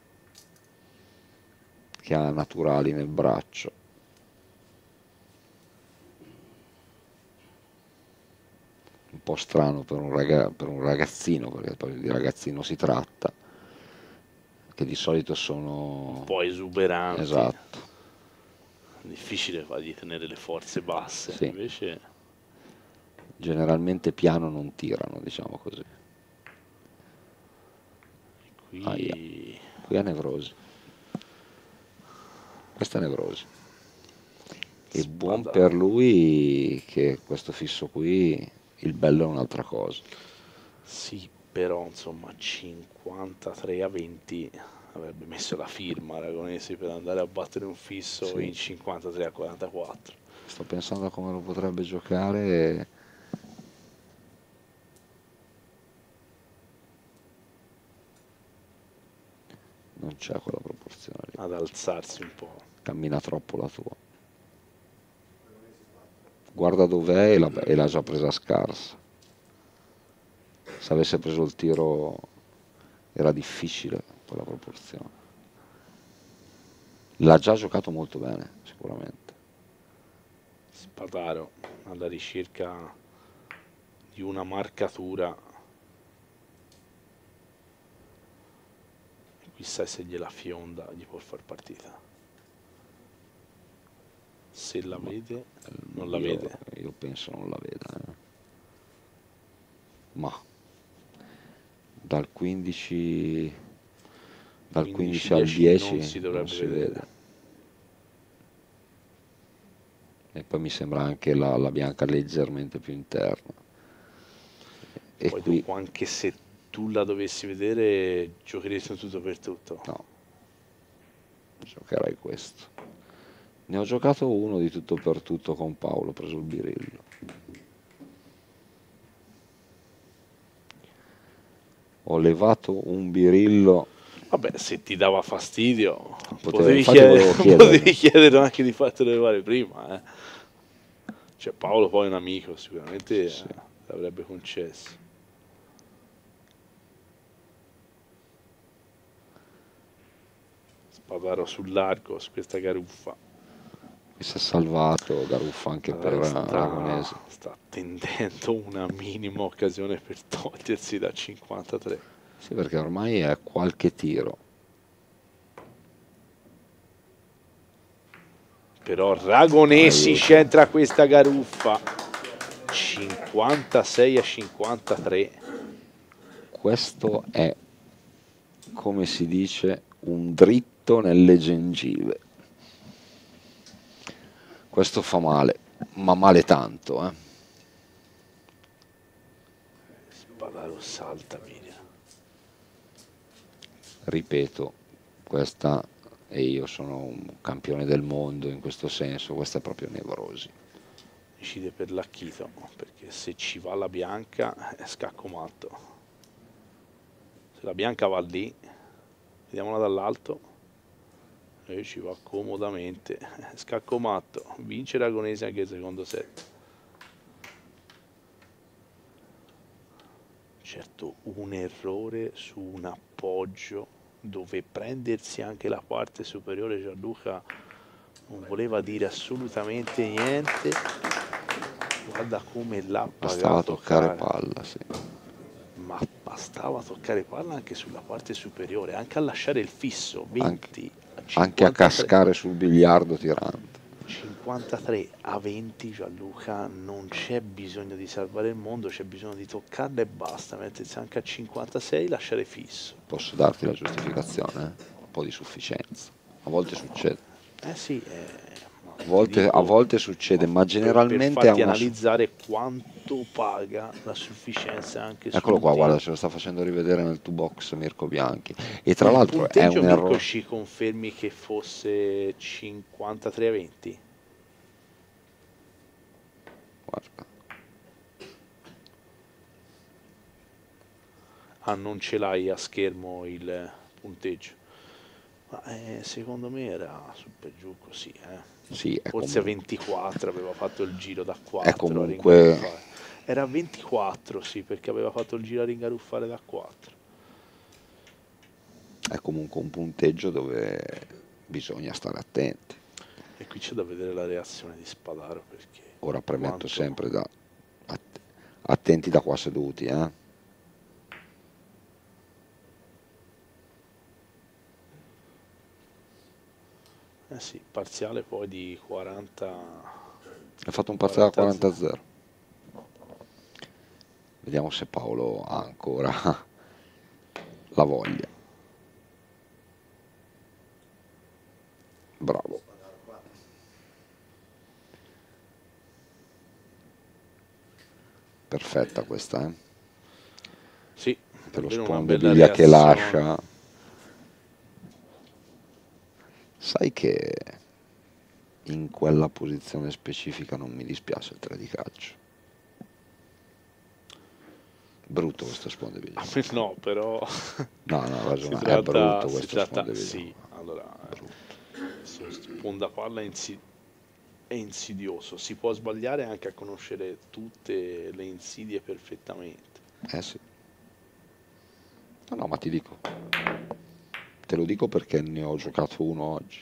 che ha naturali nel braccio. Un po' strano per un, raga- per un ragazzino, perché poi di ragazzino si tratta, che di solito sono Un po' esuberanti. esatto. Difficile fargli tenere le forze basse, Sì. invece Generalmente piano non tirano, diciamo così. qui Aia. Qui è nevrosi. Questa è nevrosi. E buon Spada. per lui che questo fisso qui, il bello è un'altra cosa. Sì, però insomma cinquantatré a venti avrebbe messo la firma Aragonesi per andare a battere un fisso Sì. in cinquantatré a quarantaquattro. Sto pensando a come lo potrebbe giocare. E... non c'è quella proporzione lì. Ad alzarsi un po'. Cammina troppo la tua. Guarda dov'è e l'ha e l'ha già presa scarsa. Se avesse preso il tiro era difficile quella proporzione. L'ha già giocato molto bene, sicuramente. Spadaro alla ricerca di una marcatura. E chissà se gliela fionda gli può far partita. Se la vede, non la io, vede. Io penso non la veda. Eh. Ma dal quindici, dal quindici al dieci non si dovrebbe non si vedere. vede. E poi mi sembra anche la, la bianca leggermente più interna. E Poi qui dopo, anche se tu la dovessi vedere, giocheresti un tutto per tutto. no, giocherai questo. Ne ho giocato uno di tutto per tutto con Paolo, ho preso il birillo. Ho levato un birillo. Vabbè, se ti dava fastidio, Potevo- potevi, infatti chiedere, volevo chiederlo. potevi chiedere anche di fartelo levare prima. Eh. Cioè, Paolo poi è un amico, sicuramente Sì. eh, l'avrebbe concesso. Spadaro sul largo su questa garuffa. si è salvato Garuffa anche per Allora, Aragonese. sta, sta attendendo una minima occasione per togliersi da cinquantatré. Sì, perché ormai è qualche tiro. Però Ragonesi Aiuto. centra questa Garuffa. cinquantasei a cinquantatré. Questo è, come si dice, un dritto nelle gengive. Questo fa male, ma male tanto, eh. Spadaro salta via. Ripeto, questa, e io sono un campione del mondo in questo senso, questa è proprio nevrosi. Decide per l'Acchito, perché se ci va la bianca è scacco matto. Se la bianca va lì, vediamola dall'alto, e ci va comodamente. Scacco matto, vince Ragonesi anche il secondo set. Certo, un errore su un appoggio dove prendersi anche la parte superiore, Gianluca non voleva dire assolutamente niente. Guarda come l'ha Bastava pagato toccare cara. palla, sì. Ma bastava toccare palla anche sulla parte superiore, anche a lasciare il fisso, Anche, venti a anche a cinquantatré. cascare sul biliardo tirante. cinquantatré a venti, Gianluca, non c'è bisogno di salvare il mondo, c'è bisogno di toccarla e basta, mettersi anche a cinquantasei, lasciare fisso. Posso darti la giustificazione? eh? Un po' di sufficienza. A volte succede. Eh sì, eh, ma A ti volte, dico, a volte succede, ma per, per generalmente è farti una... su- analizzare quanto paga la sufficienza anche Eccolo sul qua, guarda, tiro. ce lo sta facendo rivedere nel two box Mirko Bianchi. E tra Il l'altro è punteggio, un Mirko, errore. ci confermi che fosse cinquantatré a venti? Guarda. Ah, non ce l'hai a schermo il punteggio? Ma eh, secondo me era su per giù così, eh. Sì, è Forse a comunque, ventiquattro aveva fatto il giro da è quattro a comunque, ringaruffare. Era a ventiquattro, sì, perché aveva fatto il giro a ringaruffare da quattro. è comunque un punteggio dove bisogna stare attenti. E qui c'è da vedere la reazione di Spadaro, perché Ora premetto quanto- sempre da att- attenti da qua seduti, eh? Eh sì, parziale poi di quaranta. Ha fatto un parziale da quaranta quaranta a zero. Vediamo se Paolo ha ancora la voglia. Bravo. Perfetta questa, eh? Sì, Per lo davvero una sponde bella biglia che reazione. lascia. Sai che in quella posizione specifica non mi dispiace il tre di calcio. Brutto questo sponde biglia. A me no, però No, no, ha si ragione, è tratta, brutto si questo tratta, sponde biglia. sì, allora, questo spondapalla è, insi- è insidioso, si può sbagliare anche a conoscere tutte le insidie perfettamente. Eh sì. No, no, ma ti dico. Te lo dico perché ne ho giocato uno oggi.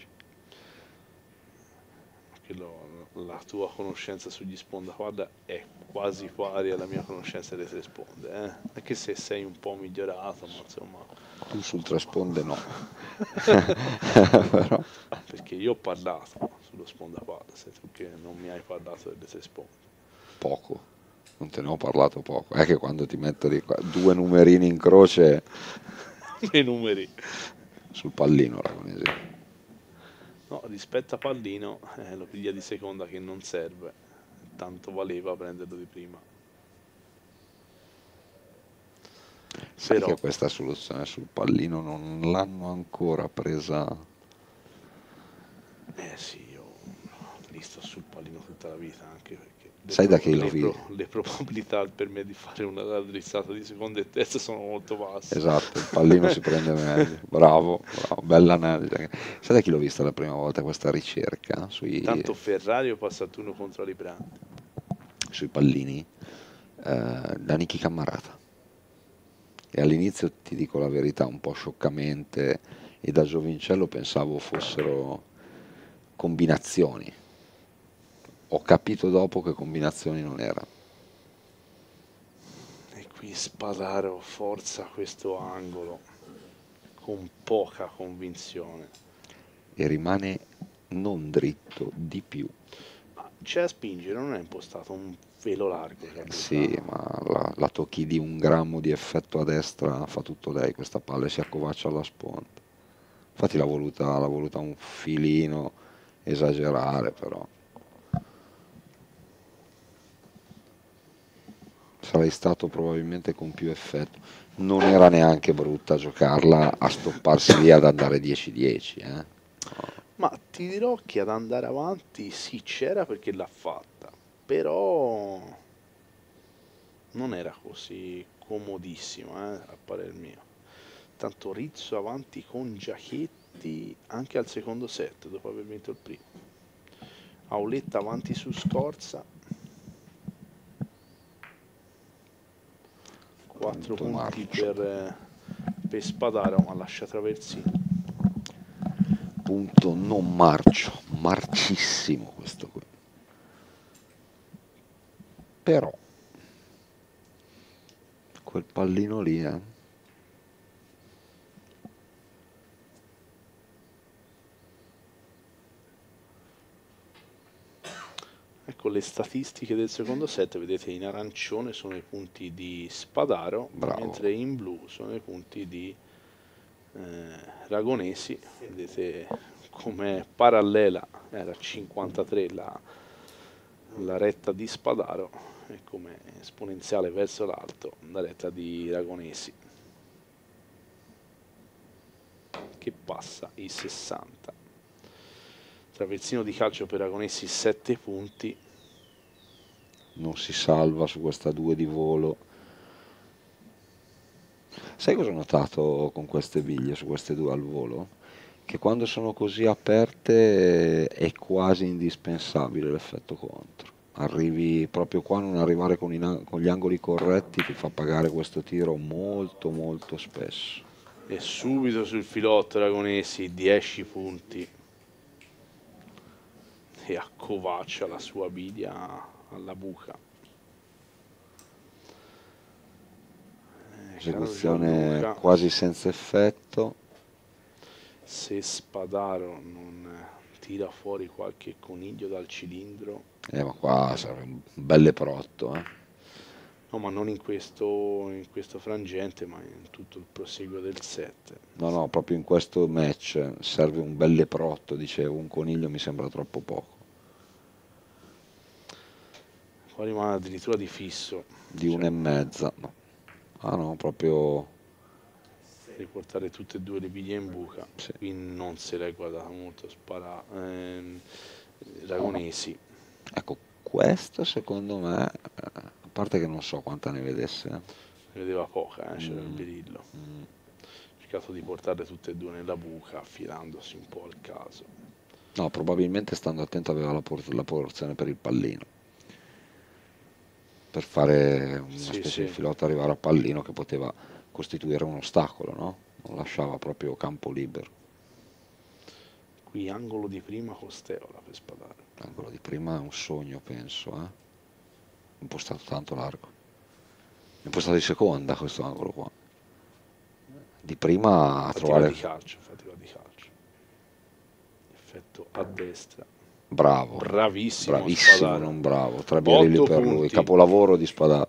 Che lo- la tua conoscenza sugli spondapalla è quasi pari alla mia conoscenza delle tre sponde, eh? Anche se sei un po' migliorato, ma insomma, Tu sul tre sponde no. Però, perché io ho parlato sullo spondapalla, sei tu che non mi hai parlato delle tre sponde. poco. Non te ne ho parlato poco. È che quando ti metto di qua, due numerini in croce I numeri. sul pallino Ragonesi. No, rispetto a Pallino, eh, lo piglia di seconda che non serve, tanto valeva prenderlo di prima. Sai Però, che questa soluzione sul pallino non l'hanno ancora presa. eh sì, io lì sto sul pallino tutta la vita, anche perché le, Sai da pro- chi lo le vidi? pro- le probabilità per me di fare una raddrizzata di seconda e terza sono molto basse. Esatto, il pallino si prende meglio. Bravo, bravo, bella analisi. Sai da chi l'ho vista la prima volta questa ricerca sui, Tanto Ferrari o Passaturno contro Alibrandi. sui pallini? Eh, da Niki Cammarata. E all'inizio, ti dico la verità, un po' scioccamente, e da giovincello pensavo fossero combinazioni. ho capito dopo che combinazioni non erano. E qui Spadaro forza questo angolo con poca convinzione. E rimane non dritto di più. Ma c'è a spingere, non è impostato un velo largo, Sì, Caduta. ma la, la tocchi di un grammo di effetto a destra, fa tutto lei questa palla e si accovaccia alla sponda. Infatti l'ha voluta, l'ha voluta un filino esagerare, però. Sarei stato probabilmente con più effetto. Non era neanche brutta giocarla a stopparsi lì ad andare dieci dieci, eh. Ma ti dirò che ad andare avanti sì c'era perché l'ha fatta, però non era così comodissima, eh, a parer mio. Tanto Rizzo avanti con Giachetti anche al secondo set dopo aver vinto il primo. Auletta avanti su Scorza, quattro Punto punti marcio. per, eh, per Spadaro, ma lascia Traversino. Punto non marcio, marcissimo questo qui. Però quel pallino lì, eh. Ecco le statistiche del secondo set, vedete in arancione sono i punti di Spadaro, Bravo. mentre in blu sono i punti di eh, Ragonesi. Vedete com'è parallela, era cinquantatré la, la retta di Spadaro e come esponenziale verso l'alto la retta di Ragonesi, che passa i sessanta. Traversino di calcio per Ragonesi sette punti. Non si salva su questa due di volo. Sai cosa ho notato con queste biglie, su queste due al volo? Che quando sono così aperte è quasi indispensabile l'effetto contro. Arrivi proprio qua, non arrivare con, i- con gli angoli corretti ti fa pagare questo tiro molto molto spesso. E subito sul filotto Ragonesi dieci punti e accovaccia la sua bidia alla buca. Eh, caro Esecuzione Gianluca, quasi senza effetto. se Spadaro non tira fuori qualche coniglio dal cilindro, Eh, ma qua serve un bel leprotto, eh. no, ma non in questo, in questo frangente, ma in tutto il proseguo del set. No, no, proprio in questo match serve un bel leprotto, dicevo, un coniglio mi sembra troppo poco. Qua rimane addirittura di fisso, Di cioè una e mezza, no. Ah no, proprio riportare tutte e due le biglie in buca. sì. Qui non se l'è guardata molto spara ehm, Ragonesi. Ecco, questo secondo me, eh, a parte che non so quanta ne vedesse, eh. Ne vedeva poca, eh, c'era il Mm, berillo. mm. Ha cercato di portarle tutte e due nella buca, affidandosi un po' al caso. No, probabilmente stando attento aveva la, por- la porzione per il pallino, per fare una Sì, specie di sì. filotto arrivare a pallino che poteva costituire un ostacolo, no? Non lasciava proprio campo libero. Qui angolo di prima Costeola per Spadaro. L'angolo di prima è un sogno, penso, eh. Impostato tanto largo. Impostato di seconda questo angolo qua. Di prima a Infatti va di trovare. calcio, infatti va di calcio. Effetto a destra. Bravo, Bravissimo bravissimo, Spadaro. non bravo. Tre birilli otto per lui, punti. capolavoro di Spadaro.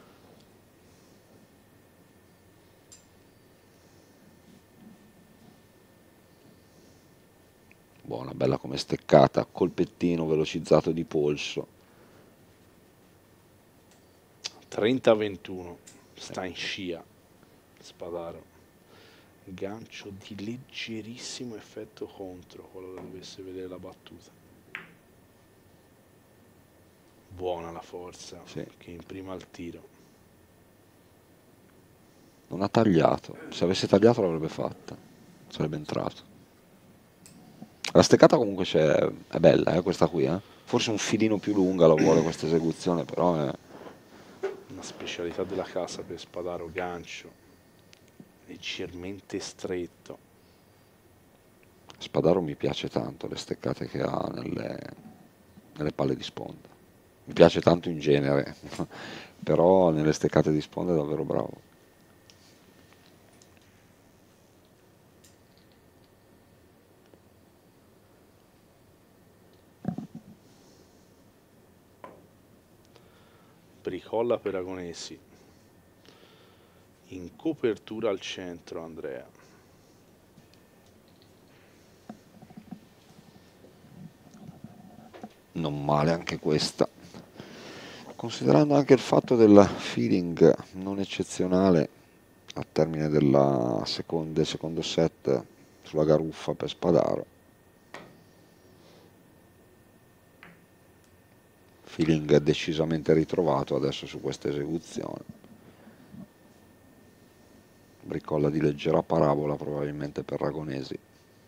Buona, bella come steccata, colpettino velocizzato di polso. trenta a ventuno. Sta in scia Spadaro. Gancio di leggerissimo effetto contro, qualora dovesse vedere la battuta. Buona la forza, Sì. che imprima il tiro. Non ha tagliato, se avesse tagliato l'avrebbe fatta, sarebbe entrato. La steccata comunque c'è, è bella, eh, questa qui, eh. Forse un filino più lunga la vuole questa esecuzione, però è. Una specialità della casa per Spadaro, gancio leggermente stretto. Spadaro mi piace tanto, le steccate che ha nelle, nelle palle di sponda. Mi piace tanto in genere, però nelle steccate di sponda è davvero bravo. Bricolla per Agonesi. In copertura al centro Andrea. Non male anche questa. Considerando anche il fatto del feeling non eccezionale al termine della seconda, del secondo set sulla garuffa per Spadaro. Feeling decisamente ritrovato adesso su questa esecuzione. Bricolla di leggera parabola probabilmente per Ragonesi.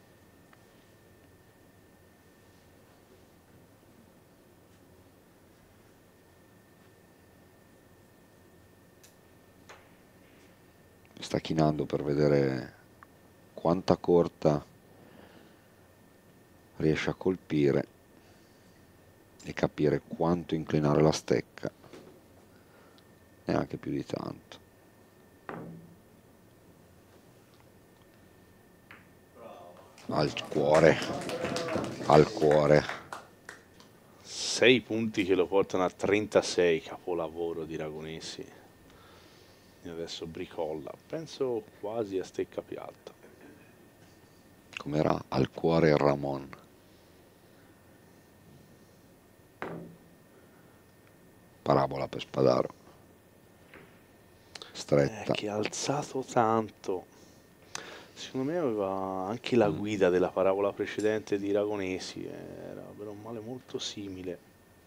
Sta chinando per vedere quanta corta riesce a colpire e capire quanto inclinare la stecca, neanche più di tanto. Al cuore, al cuore. sei punti che lo portano a trentasei, capolavoro di Ragonesi. E adesso Bricolla, penso quasi a stecca piatta. Com'era? Al cuore Ramon. Parabola per Spadaro. Stretta. Eh, che ha alzato tanto. Secondo me aveva anche la guida della parabola precedente di Ragonesi, era per un male molto simile.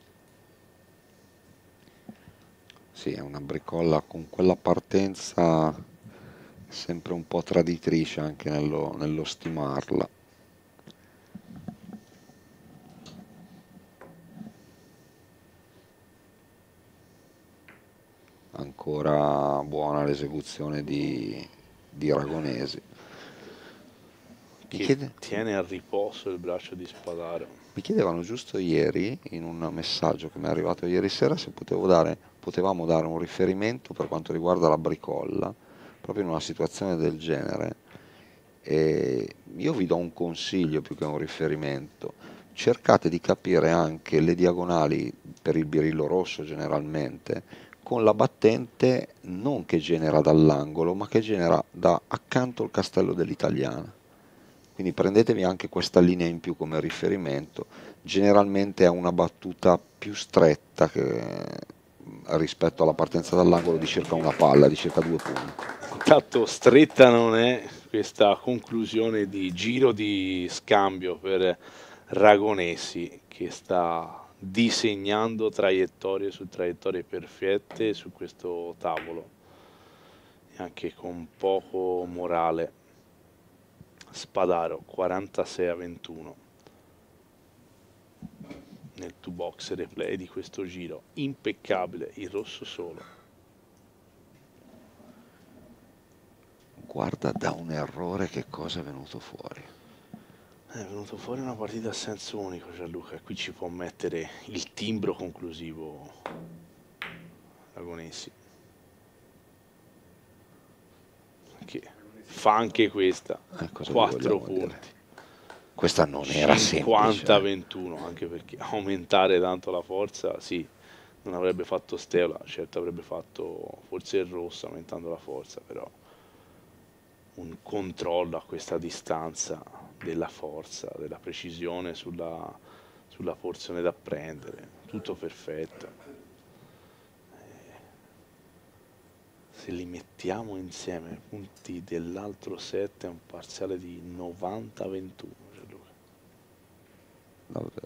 Sì, è una bricolla con quella partenza sempre un po' traditrice anche nello, nello stimarla. Ancora buona l'esecuzione di, di Ragonesi. Mi, Che chiede, tiene a riposo il braccio di Spadaro. mi chiedevano giusto ieri, in un messaggio che mi è arrivato ieri sera, se potevo dare, potevamo dare un riferimento per quanto riguarda la bricolla, proprio in una situazione del genere. E io vi do un consiglio più che un riferimento. Cercate di capire anche le diagonali per il birillo rosso generalmente, con la battente non che genera dall'angolo, ma che genera da accanto al castello dell'Italiana. Quindi prendetevi anche questa linea in più come riferimento. Generalmente è una battuta più stretta che, rispetto alla partenza dall'angolo di circa una palla, di circa due punti. Tanto stretta non è questa conclusione di giro di scambio per Ragonesi, che sta disegnando traiettorie su traiettorie perfette su questo tavolo, e anche con poco morale. Spadaro quarantasei a ventuno nel two box replay di questo giro, impeccabile, il rosso solo. Guarda da un errore che cosa è venuto fuori. È venuto fuori una partita a senso unico, Gianluca, e qui ci può mettere il timbro conclusivo Ragonesi, che fa anche questa, Eh, cosa vi quattro vogliamo dire? punti. Questa non era semplice. cinquanta a ventuno, anche perché aumentare tanto la forza, sì, non avrebbe fatto Steola, certo avrebbe fatto forse il rosso aumentando la forza, però un controllo a questa distanza della forza, della precisione sulla, sulla porzione da prendere, tutto perfetto. Se li mettiamo insieme ai punti dell'altro set è un parziale di novanta a ventuno. Davvero.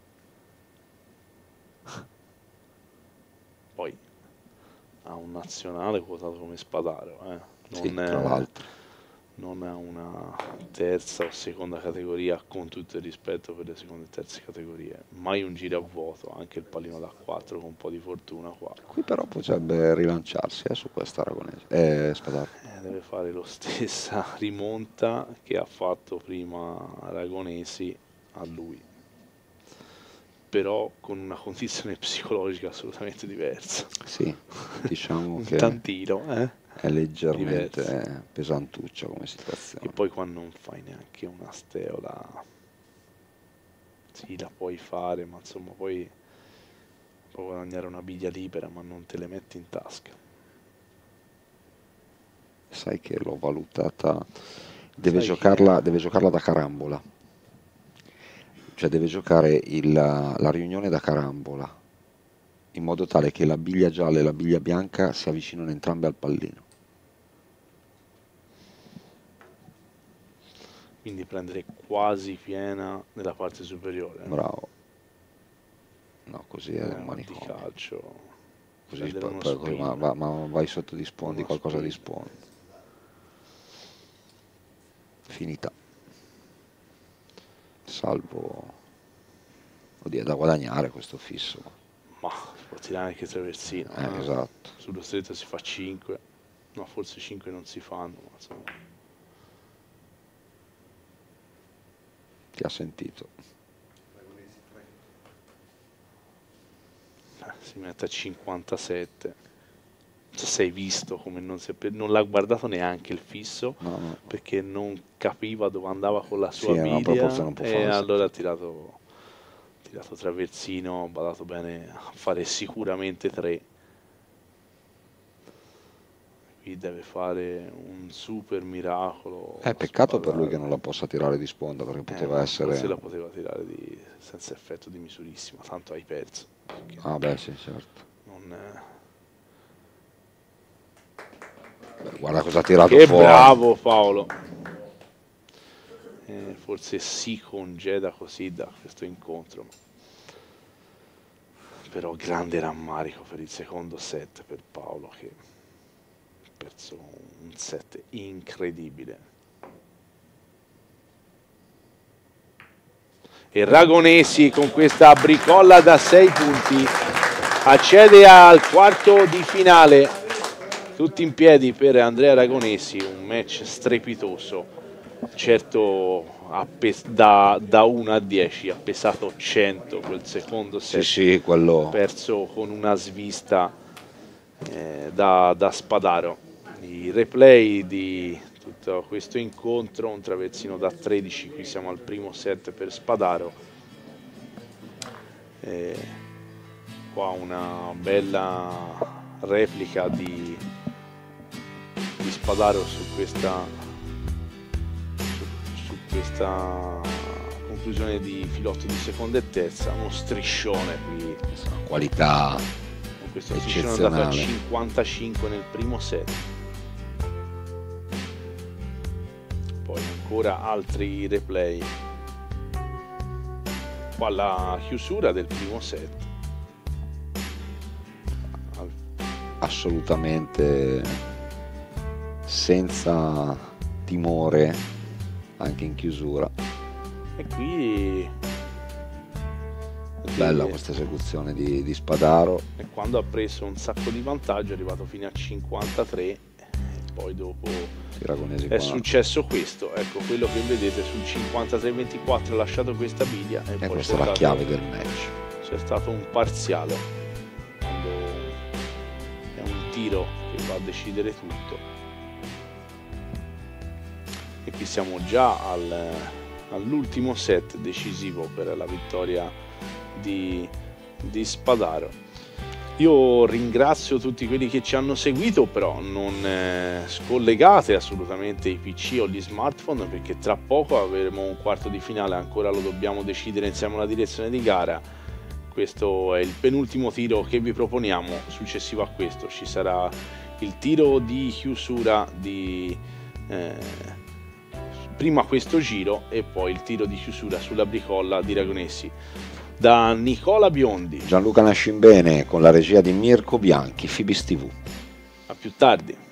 Poi ha un nazionale quotato come Spadaro, eh. non, Sì, tra è, l'altro. non ha una terza o seconda categoria, con tutto il rispetto per le seconde e terze categorie, mai un giro a vuoto, anche il pallino da quattro con un po' di fortuna qua. Qui però potrebbe rilanciarsi eh, su questa Aragonese. Eh, Spadaro. Eh, deve fare lo stessa rimonta che ha fatto prima Aragonesi a lui. però con una condizione psicologica assolutamente diversa. Sì, diciamo Un che tantino, eh? è leggermente Diverso. pesantuccia come situazione. E poi quando non fai neanche una steola, sì, la puoi fare, ma insomma poi puoi guadagnare una biglia libera, ma non te le metti in tasca. Sai che l'ho valutata, deve Sai giocarla, che- deve giocarla da carambola, cioè deve giocare il- la riunione da carambola, in modo tale che la biglia gialla e la biglia bianca si avvicinano entrambe al pallino. Quindi prendere quasi piena nella parte superiore. eh? Bravo. No, così è Eh, un ma di manicomio. calcio. Così prendere poi- uno poi- poi- ma, sprint. ma- ma vai sotto di sponda, di Uno qualcosa di sprint. sponda. Finita. Salvo... Oddio, è da guadagnare questo fisso. Ma si può tirare anche traversino. Eh, eh. esatto. Sullo stretto si fa cinque. No, forse cinque non si fanno, ma insomma. Ti ha sentito. Eh, si mette a cinquantasette. Non so se hai visto come non, si è pre- non l'ha guardato neanche il fisso, No, no. perché non capiva dove andava con la sua Sì, è una biglia, proporzione un po' e falsa. allora ha tirato, tirato traversino, ha badato bene a fare sicuramente tre. Qui deve fare un super miracolo. È peccato per lui spadare. che non la possa tirare di sponda, perché Eh, poteva ma essere... forse la poteva tirare di- senza effetto di misurissima, tanto hai perso. perché Ah beh, sì, certo. non, eh, Beh, guarda cosa ha tirato Che fuori. bravo Paolo. Eh, forse si congeda così da questo incontro. Però grande rammarico per il secondo set per Paolo, che ha perso un set incredibile. E Ragonesi con questa bricolla da sei punti accede al quarto di finale. Tutti in piedi per Andrea Ragonesi, un match strepitoso. Certo, ha pes- da, da uno a dieci ha pesato cento quel secondo Sì, set, sì, quello... perso con una svista eh, da, da Spadaro. I replay di tutto questo incontro, un traversino da tredici, qui siamo al primo set per Spadaro. Eh, qua una bella replica di, di Spadaro su questa, su, su questa conclusione di filotto di seconda e terza, uno striscione qui, qualità con questo striscione andato a eccezionale. cinquantacinque nel primo set. Poi ancora altri replay. Qua la chiusura del primo set. Al- Assolutamente senza timore anche in chiusura. E qui Bella e- questa esecuzione di, di Spadaro. e quando ha preso un sacco di vantaggio è arrivato fino a cinquantatré e poi dopo Ragonesi è qua. successo questo, ecco quello che vedete sul cinquantatré ventiquattro ha lasciato questa biglia e E poi questa c'è è la stato, chiave del match. c'è stato un parziale quando è un tiro che va a decidere tutto. E qui siamo già al, all'ultimo set decisivo per la vittoria di, di Spadaro. Io ringrazio tutti quelli che ci hanno seguito, però non eh, scollegate assolutamente i P C o gli smartphone, perché tra poco avremo un quarto di finale, ancora lo dobbiamo decidere insieme alla direzione di gara. Questo è il penultimo tiro che vi proponiamo. Successivo a questo ci sarà il tiro di chiusura di eh, prima questo giro e poi il tiro di chiusura sulla bricolla di Ragonesi. Da Nicola Biondi, Gianluca Nascimbene con la regia di Mirko Bianchi, Fibis tivù. a più tardi.